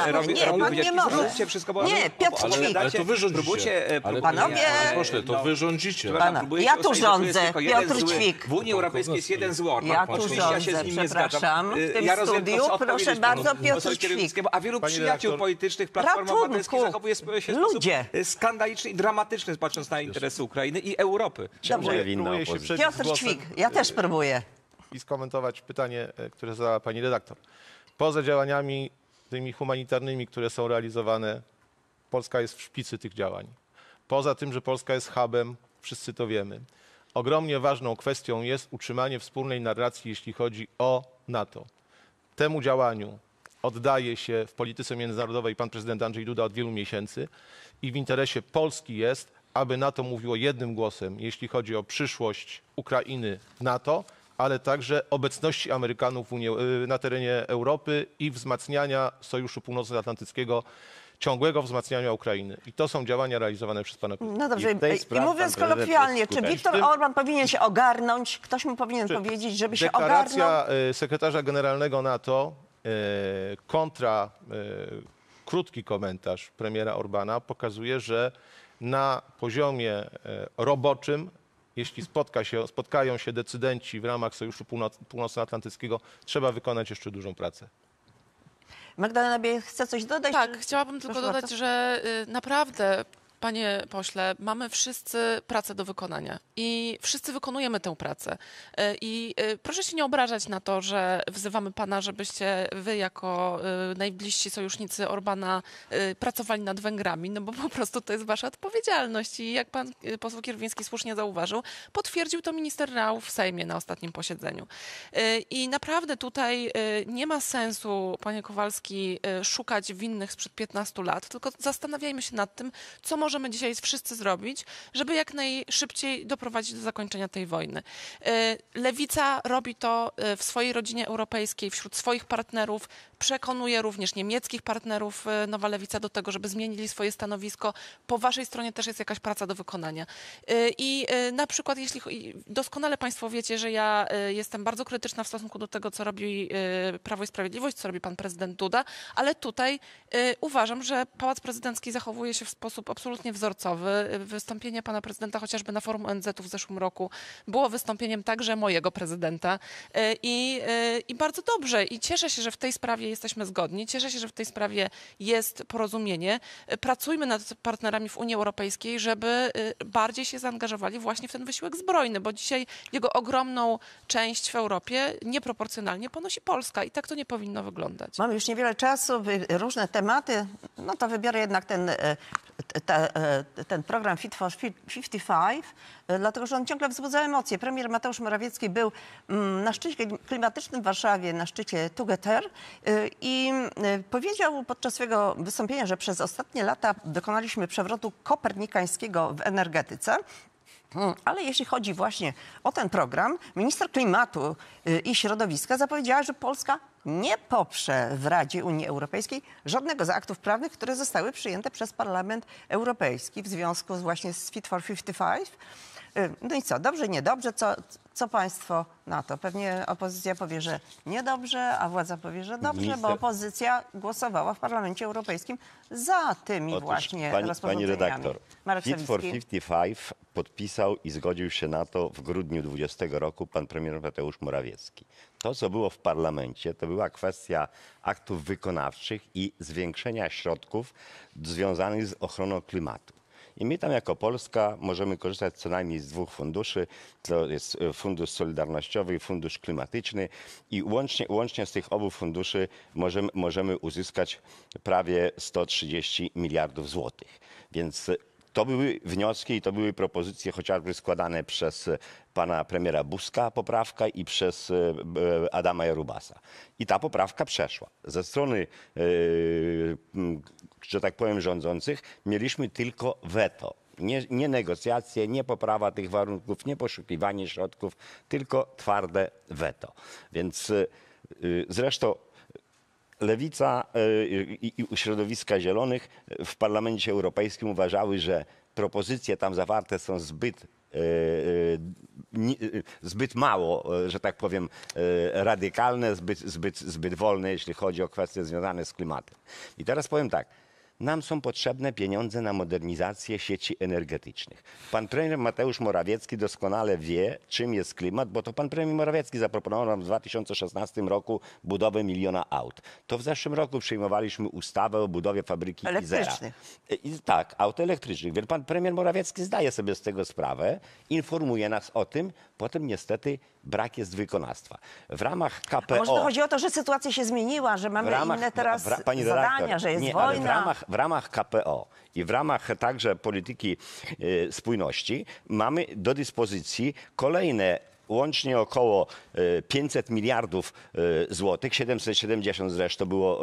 Zróbcie wszystko, bo nie, Piotr Ćwik. Ale to wy rządzicie. Panowie, pośle, to wy rządzicie. Ja tu rządzę, Piotr Ćwik. W Unii Europejskiej jest jeden zły Orban. Ja tu rządzę, przepraszam. W tym studiu, proszę bardzo, Piotr Ćwik. A wielu przyjaciół politycznych Platformy Obywatelskiej zachowuje się w sposób skandaliczny i dramatyczny, patrząc na interesy Ukrainy i Europy. Dobrze, Piotr Ćwik, ja też próbuję. I skomentować pytanie, które zadała pani redaktor. Poza działaniami tymi humanitarnymi, które są realizowane, Polska jest w szpicy tych działań. Poza tym, że Polska jest hubem, wszyscy to wiemy. Ogromnie ważną kwestią jest utrzymanie wspólnej narracji, jeśli chodzi o NATO. Temu działaniu oddaje się w polityce międzynarodowej pan prezydent Andrzej Duda od wielu miesięcy i w interesie Polski jest, aby NATO mówiło jednym głosem, jeśli chodzi o przyszłość Ukrainy w NATO, ale także obecności Amerykanów na terenie Europy i wzmacniania Sojuszu Północnoatlantyckiego, ciągłego wzmacniania Ukrainy. I to są działania realizowane przez pana prezydenta. No dobrze, i mówiąc kolokwialnie, czy Viktor Orban powinien się ogarnąć? Ktoś mu powinien powiedzieć, żeby się ogarnął? Deklaracja sekretarza generalnego NATO kontra krótki komentarz premiera Orbana pokazuje, że na poziomie roboczym, jeśli spotkają się decydenci w ramach Sojuszu Północnoatlantyckiego, trzeba wykonać jeszcze dużą pracę. Magdalena Biejat chce coś dodać? Tak, chciałabym tylko dodać, że naprawdę, panie pośle, mamy wszyscy pracę do wykonania i wszyscy wykonujemy tę pracę. I proszę się nie obrażać na to, że wzywamy pana, żebyście wy jako najbliżsi sojusznicy Orbana pracowali nad Węgrami, no bo po prostu to jest wasza odpowiedzialność. I jak pan poseł Kierwiński słusznie zauważył, potwierdził to minister Rau w Sejmie na ostatnim posiedzeniu. I naprawdę tutaj nie ma sensu, panie Kowalski, szukać winnych sprzed 15 lat, tylko zastanawiajmy się nad tym, co możemy dzisiaj wszyscy zrobić, żeby jak najszybciej doprowadzić do zakończenia tej wojny. Lewica robi to w swojej rodzinie europejskiej, wśród swoich partnerów, przekonuje również niemieckich partnerów Nowa Lewica do tego, żeby zmienili swoje stanowisko. Po waszej stronie też jest jakaś praca do wykonania. I na przykład, jeśli doskonale państwo wiecie, że ja jestem bardzo krytyczna w stosunku do tego, co robi Prawo i Sprawiedliwość, co robi pan prezydent Duda, ale tutaj uważam, że Pałac Prezydencki zachowuje się w sposób absolutnie absolutnie wzorcowy. Wystąpienie pana prezydenta chociażby na forum ONZ-u w zeszłym roku było wystąpieniem także mojego prezydenta i bardzo dobrze. I cieszę się, że w tej sprawie jesteśmy zgodni. Cieszę się, że w tej sprawie jest porozumienie. Pracujmy nad partnerami w Unii Europejskiej, żeby bardziej się zaangażowali właśnie w ten wysiłek zbrojny, bo dzisiaj jego ogromną część w Europie nieproporcjonalnie ponosi Polska i tak to nie powinno wyglądać. Mamy już niewiele czasu, różne tematy, no to wybiorę jednak ten program Fit for 55, dlatego że on ciągle wzbudza emocje. Premier Mateusz Morawiecki był na szczycie klimatycznym w Warszawie, na szczycie Together i powiedział podczas swojego wystąpienia, że przez ostatnie lata dokonaliśmy przewrotu kopernikańskiego w energetyce. Ale jeśli chodzi właśnie o ten program, minister klimatu i środowiska zapowiedziała, że Polska nie poprze w Radzie Unii Europejskiej żadnego z aktów prawnych, które zostały przyjęte przez Parlament Europejski w związku właśnie z Fit for 55. No i co, dobrze, niedobrze? Co państwo na to? Pewnie opozycja powie, że niedobrze, a władza powie, że dobrze, bo opozycja głosowała w Parlamencie Europejskim za tymi właśnie Pani redaktor, Marek Fit for Sawicki. 55 podpisał i zgodził się na to w grudniu 2020 roku pan premier Mateusz Morawiecki. To, co było w parlamencie, to była kwestia aktów wykonawczych i zwiększenia środków związanych z ochroną klimatu. I my tam jako Polska możemy korzystać co najmniej z dwóch funduszy. To jest Fundusz Solidarnościowy i Fundusz Klimatyczny. I łącznie z tych obu funduszy możemy uzyskać prawie 130 miliardów złotych. Więc to były wnioski i to były propozycje chociażby składane przez pana premiera Buzka, poprawka, i przez Adama Jarubasa. I ta poprawka przeszła. Ze strony, że tak powiem, rządzących mieliśmy tylko weto. Nie negocjacje, nie poprawa tych warunków, nie poszukiwanie środków, tylko twarde weto. Więc zresztą Lewica i środowiska zielonych w Parlamencie Europejskim uważały, że propozycje tam zawarte są zbyt mało, że tak powiem, radykalne, zbyt wolne, jeśli chodzi o kwestie związane z klimatem. I teraz powiem tak. Nam są potrzebne pieniądze na modernizację sieci energetycznych. Pan premier Mateusz Morawiecki doskonale wie, czym jest klimat, bo to pan premier Morawiecki zaproponował nam w 2016 roku budowę 1 000 000 aut. To w zeszłym roku przyjmowaliśmy ustawę o budowie fabryki Izera. Tak, aut elektrycznych. Więc pan premier Morawiecki zdaje sobie z tego sprawę, informuje nas o tym, potem niestety brak jest wykonawstwa. W ramach KPO... A może to chodzi o to, że sytuacja się zmieniła, że mamy inne teraz zadania, że jest wojna? Ale w ramach KPO i w ramach także polityki spójności mamy do dyspozycji kolejne łącznie około 500 miliardów złotych, 770 zresztą było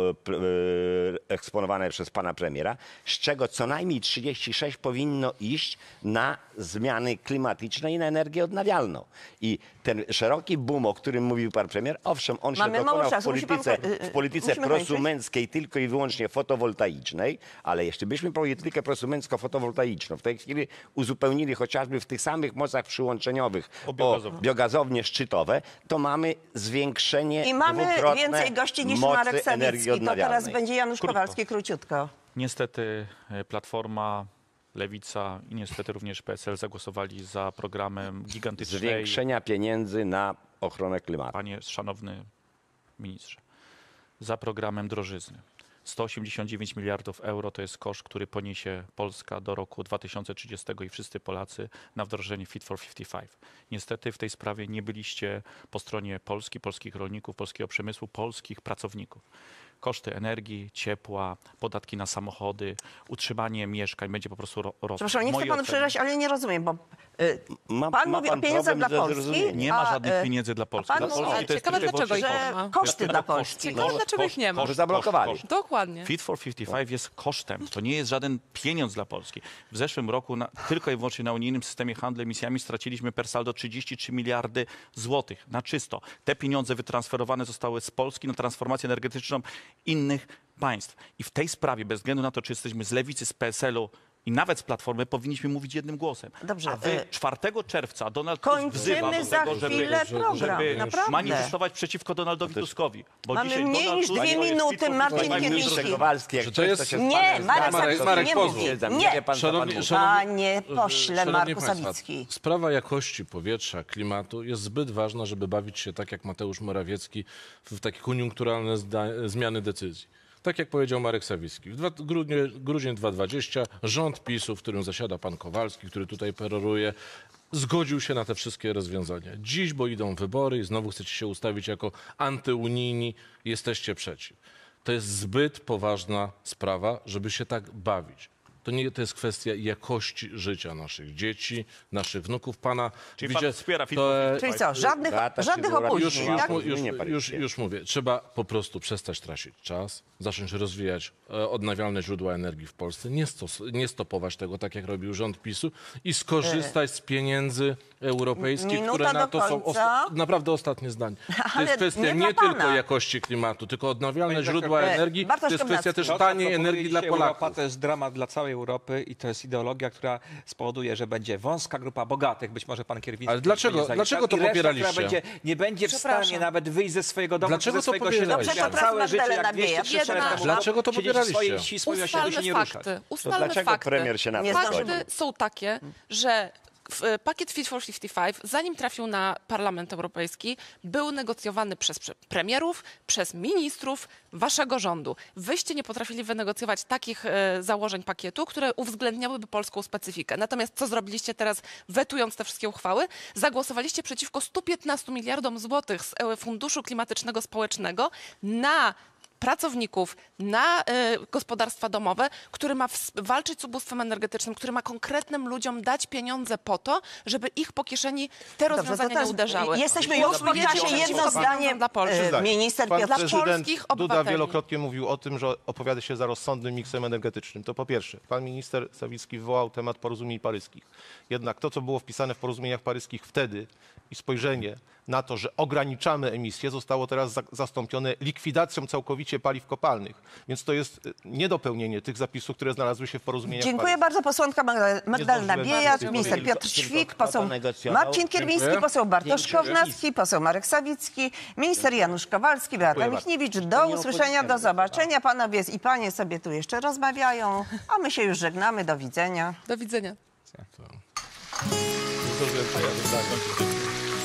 eksponowane przez pana premiera, z czego co najmniej 36 powinno iść na zmiany klimatyczne i na energię odnawialną. I ten szeroki boom, o którym mówił pan premier, owszem, on się dokonał w polityce prosumenckiej tylko i wyłącznie fotowoltaicznej, ale jeśli byśmy politykę prosumencko-fotowoltaiczną w tej chwili uzupełnili chociażby w tych samych mocach przyłączeniowych o biogazownie szczytowe, to mamy zwiększenie i mamy dwukrotne więcej gości niż mocy Marek energii Sawicki. To odnawialnej. teraz będzie Janusz Kowalski króciutko. Niestety Platforma, Lewica i niestety również PSL zagłosowali za programem gigantycznej... Zwiększenia pieniędzy na ochronę klimatu. Panie szanowny ministrze, za programem drożyzny. 189 miliardów euro to jest koszt, który poniesie Polska do roku 2030 i wszyscy Polacy na wdrożenie Fit for 55. Niestety w tej sprawie nie byliście po stronie Polski, polskich rolników, polskiego przemysłu, polskich pracowników. Koszty energii, ciepła, podatki na samochody, utrzymanie mieszkań będzie po prostu rosło. Przepraszam, nie chcę panu przerwać, ale nie rozumiem, bo pan mówi o pieniądzach dla Polski. Nie ma żadnych pieniędzy dla Polski. Pan mówi, ciekawe, dlaczego ich nie ma. Koszty dla Polski. Ciekawe, dlaczego ich nie ma. Może zablokowali. Dokładnie. Fit for 55 jest kosztem. To nie jest żaden pieniądz dla Polski. W zeszłym roku tylko i wyłącznie na unijnym systemie handlu emisjami straciliśmy per saldo 33 miliardy złotych na czysto. Te pieniądze wytransferowane zostały z Polski na transformację energetyczną innych państw. I w tej sprawie, bez względu na to, czy jesteśmy z Lewicy, z PSL-u, i nawet z Platformy powinniśmy mówić jednym głosem. Dobrze, A wy 4 czerwca Donald Tusk wzywa kończymy do za tego, chwilę program, żeby naprawdę. manifestować przeciwko Donaldowi Tuskowi. Bo Mamy dzisiaj mniej Donald niż Tusk 2 minuty, Marcin Ministrze Kierwiński. Kowalski, jak Że to coś, jest- się z Nie, panem Marek zgadza, Sawicki to Marek nie pozwól. mówi. nie Nie, wie pan, co pan mówi. panie pośle Szanowni Marku Państwo, Sawicki. sprawa jakości powietrza, klimatu jest zbyt ważna, żeby bawić się tak jak Mateusz Morawiecki w takie koniunkturalne zmiany decyzji. Tak jak powiedział Marek Sawicki. Grudzień 2020 rząd PiS-u, w którym zasiada pan Kowalski, który tutaj peroruje, zgodził się na te wszystkie rozwiązania. Dziś, bo idą wybory i znowu chcecie się ustawić jako antyunijni, jesteście przeciw. To jest zbyt poważna sprawa, żeby się tak bawić. To jest kwestia jakości życia naszych dzieci, naszych wnuków. Pana Czyli pan wspiera Fit Czyli co, żadnych opóźnień, tak? Już mówię. Trzeba po prostu przestać tracić czas, zacząć rozwijać odnawialne źródła energii w Polsce, nie stopować tego, tak jak robił rząd PiS-u i skorzystać z pieniędzy europejskich, Minuta które na do to są końca. naprawdę ostatnie zdanie. To Ale jest kwestia nie nie dla pana. tylko jakości klimatu, tylko odnawialne źródła energii. Bartosz To jest kwestia Komnacki. też taniej energii dla Europa Polaków. to jest dramat dla całej Europy i to jest ideologia, która spowoduje, że będzie wąska grupa bogatych, być może pan Kierwiński. Ale dlaczego to i reszta, popieraliście? która nie będzie w stanie Przepraszam. nawet wyjść ze swojego domu, Dlaczego ze swojego to popieraliście? środowiska. Dobrze, to Całe życie, Magdalena jak 200-300 Biejat. lat temu Dlaczego to siedzieć w swojej popieraliście? ścisłej osiedlu się nie Ustalmy ruszać. fakty. Ustalmy dlaczego fakty. premier się na to Nie zgodzi? zdążymy. Fakty są takie, że pakiet Fit for 55, zanim trafił na Parlament Europejski, był negocjowany przez premierów, przez ministrów waszego rządu. Wyście nie potrafili wynegocjować takich założeń pakietu, które uwzględniałyby polską specyfikę. Natomiast co zrobiliście teraz, wetując te wszystkie uchwały? Zagłosowaliście przeciwko 115 miliardom złotych z Funduszu Klimatycznego Społecznego na pracowników, na gospodarstwa domowe, który ma walczyć z ubóstwem energetycznym, który ma konkretnym ludziom dać pieniądze po to, żeby ich po kieszeni te rozwiązania nie uderzały. Jesteśmy już po czasie. Jedno zdanie. Dla Polski. Minister Pan Piotr prezydent polskich Duda obywateli. wielokrotnie mówił o tym, że opowiada się za rozsądnym miksem energetycznym. To po pierwsze. Pan minister Sawicki wywołał temat porozumień paryskich. Jednak to, co było wpisane w porozumieniach paryskich wtedy i spojrzenie na to, że ograniczamy emisję, zostało teraz zastąpione likwidacją całkowicie paliw kopalnych. Więc to jest niedopełnienie tych zapisów, które znalazły się w porozumieniach Dziękuję paryskich. bardzo. Posłanka Magdalena zdążyłem Biejat, tego minister powiedzieć. Piotr Świk, poseł negocjował. Marcin Kierwiński, Dziękuję. poseł Bartosz Kownacki, poseł Marek Sawicki, minister Janusz Kowalski, Beata Dziękuję Michniewicz. Do usłyszenia, do zobaczenia. Panowie i panie sobie tu jeszcze rozmawiają, a my się już żegnamy. Do widzenia. Do widzenia. Nie zdążyłem przejechać.